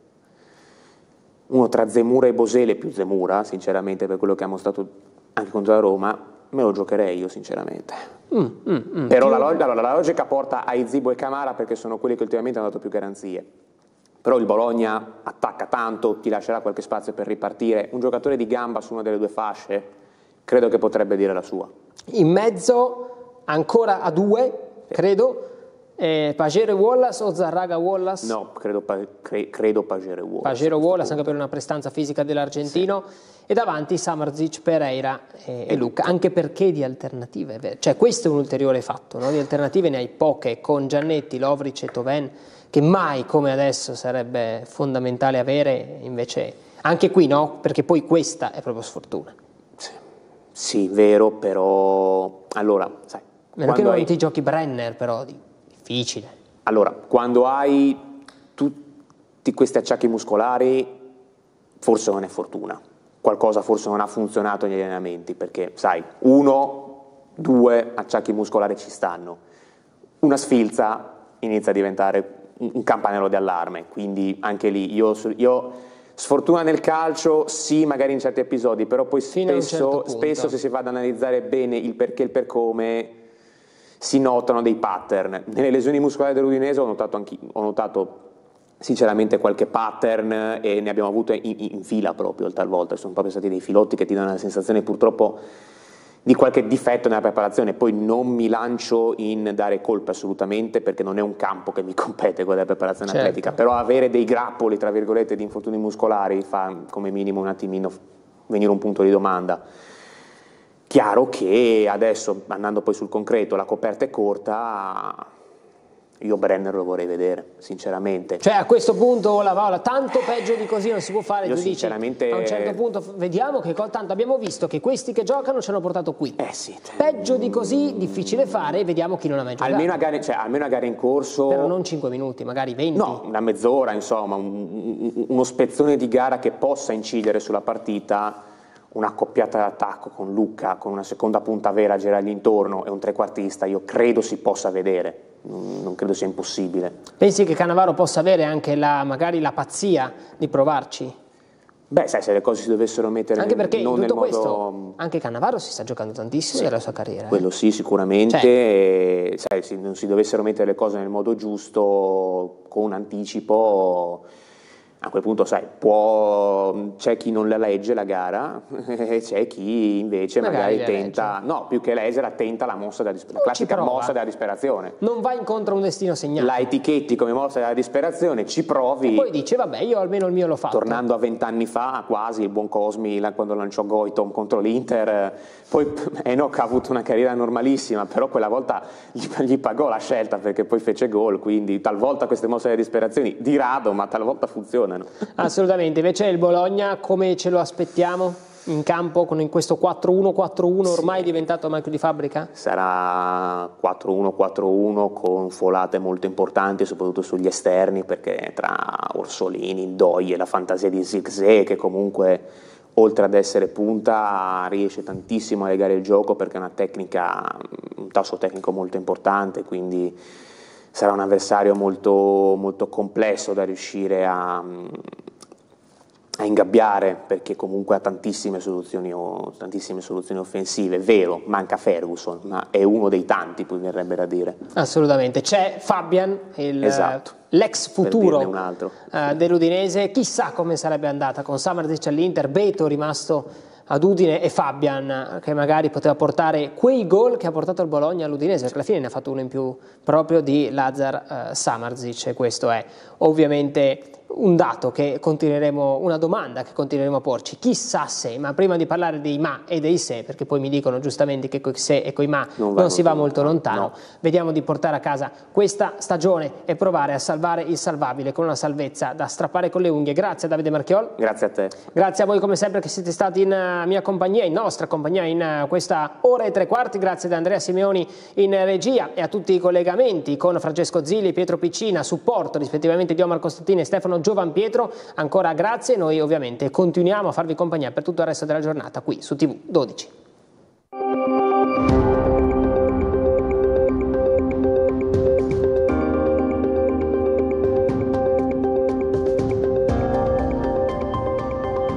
Uno tra Zemura e Bosele, più Zemura sinceramente per quello che ha mostrato anche contro la Roma, me lo giocherei io sinceramente. Mm, mm, mm, Però più... la, log allora, la logica porta a Izibo e Camara perché sono quelli che ultimamente hanno dato più garanzie. Però il Bologna attacca tanto, ti lascerà qualche spazio per ripartire. Un giocatore di gamba su una delle due fasce credo che potrebbe dire la sua. In mezzo ancora a due, sì. credo, eh, Pagero e Wallace o Zarraga Wallace? No, credo, cre credo Pagero e Wallace. Pagero e Wallace anche per una prestanza fisica dell'argentino sì. e davanti Samardžić, Pereira e, e Luca, anche perché di alternative, cioè questo è un ulteriore fatto, no? Di alternative ne hai poche con Giannetti, Lovric e Toven, che mai come adesso sarebbe fondamentale avere, invece anche qui no, perché poi questa è proprio sfortuna. Sì, sì vero, però allora, sai, meno che non hai... ti giochi Brenner, però difficile. Allora, quando hai tutti questi acciacchi muscolari, forse non è fortuna, qualcosa forse non ha funzionato negli allenamenti, perché sai, uno, due acciacchi muscolari ci stanno, una sfilza inizia a diventare un, un campanello d'allarme, quindi anche lì io, io sfortuna nel calcio sì, magari in certi episodi, però poi spesso, certo spesso se si va ad analizzare bene il perché e il per come si notano dei pattern. Nelle lesioni muscolari dell'Udinese ho notato, anche, ho notato sinceramente qualche pattern e ne abbiamo avuto in, in fila proprio talvolta, sono proprio stati dei filotti che ti danno la sensazione purtroppo di qualche difetto nella preparazione. Poi non mi lancio in dare colpe assolutamente, perché non è un campo che mi compete quella preparazione certo. atletica, però avere dei grappoli tra virgolette di infortuni muscolari fa come minimo un attimino venire un punto di domanda. Chiaro che adesso, andando poi sul concreto, la coperta è corta, io Brenner lo vorrei vedere, sinceramente. Cioè a questo punto la Paola, tanto peggio di così non si può fare, io tu sinceramente... dici, a un certo punto vediamo che tanto abbiamo visto che questi che giocano ci hanno portato qui. Eh sì. Peggio di così, difficile fare, vediamo chi non ha mai giocato. Almeno a gare, cioè, almeno a gare in corso... Però non cinque minuti, magari venti. No, una mezz'ora, insomma, un, un, uno spezzone di gara che possa incidere sulla partita, una coppiata d'attacco con Lucca, con una seconda punta vera a girargli intorno e un trequartista, io credo si possa vedere. Non credo sia impossibile. Pensi che Cannavaro possa avere anche la, magari la pazzia di provarci? Beh, sai, se le cose si dovessero mettere anche perché non in tutto nel questo modo... anche Cannavaro si sta giocando tantissimo sì, della sua carriera. Quello eh. sì, sicuramente. Cioè. E, sai, se non si dovessero mettere le cose nel modo giusto, con anticipo, a quel punto, sai, può, c'è chi non la legge la gara e c'è chi invece magari, magari tenta, legge. no, più che leggerla, tenta la mossa della disperazione, la classica mossa della disperazione. Non va incontro a un destino segnato. La etichetti come mossa della disperazione, ci provi. E poi dice, vabbè, io almeno il mio l'ho fatto. Tornando a vent'anni fa, quasi, il buon Cosmi, quando lanciò Goitom contro l'Inter, poi Enoch ha avuto una carriera normalissima, però quella volta gli, gli pagò la scelta, perché poi fece gol, quindi talvolta queste mosse delle disperazioni, di rado, ma talvolta funzionano. Assolutamente. Invece il Bologna come ce lo aspettiamo in campo con in questo quattro uno quattro uno ormai sì. diventato marchio di fabbrica? Sarà quattro uno quattro uno con folate molto importanti soprattutto sugli esterni, perché tra Orsolini, il Doi e la fantasia di Zirkzee, che comunque oltre ad essere punta riesce tantissimo a legare il gioco, perché è una tecnica, un tasso tecnico molto importante, quindi sarà un avversario molto, molto complesso da riuscire a, a ingabbiare, perché comunque ha tantissime soluzioni, tantissime soluzioni offensive. Vero, manca Ferguson, ma è uno dei tanti, poi verrebbe da dire. Assolutamente. C'è Fabian, il, esatto. l'ex futuro un altro. uh, dell'Udinese. Chissà come sarebbe andata con Samardžić all'Inter, Beto rimasto ad Udine e Fabian che magari poteva portare quei gol che ha portato il Bologna all'Udinese, perché alla fine ne ha fatto uno in più proprio di Lazar uh, Samardžić, e questo è ovviamente un dato che continueremo, una domanda che continueremo a porci, chissà se, ma prima di parlare dei ma e dei se, perché poi mi dicono giustamente che coi se e coi ma non, non si va molto lontano, no. Vediamo di portare a casa questa stagione e provare a salvare il salvabile con una salvezza da strappare con le unghie. Grazie a Davide Marchiol. Grazie a te. Grazie a voi come sempre che siete stati in mia compagnia, in nostra compagnia in questa ora e tre quarti. Grazie ad Andrea Simeoni in regia e a tutti i collegamenti con Francesco Zilli, Pietro Piccina, supporto rispettivamente di Omar Costantini e Stefano Giovan Pietro. Ancora grazie, noi ovviamente continuiamo a farvi compagnia per tutto il resto della giornata qui su T V dodici.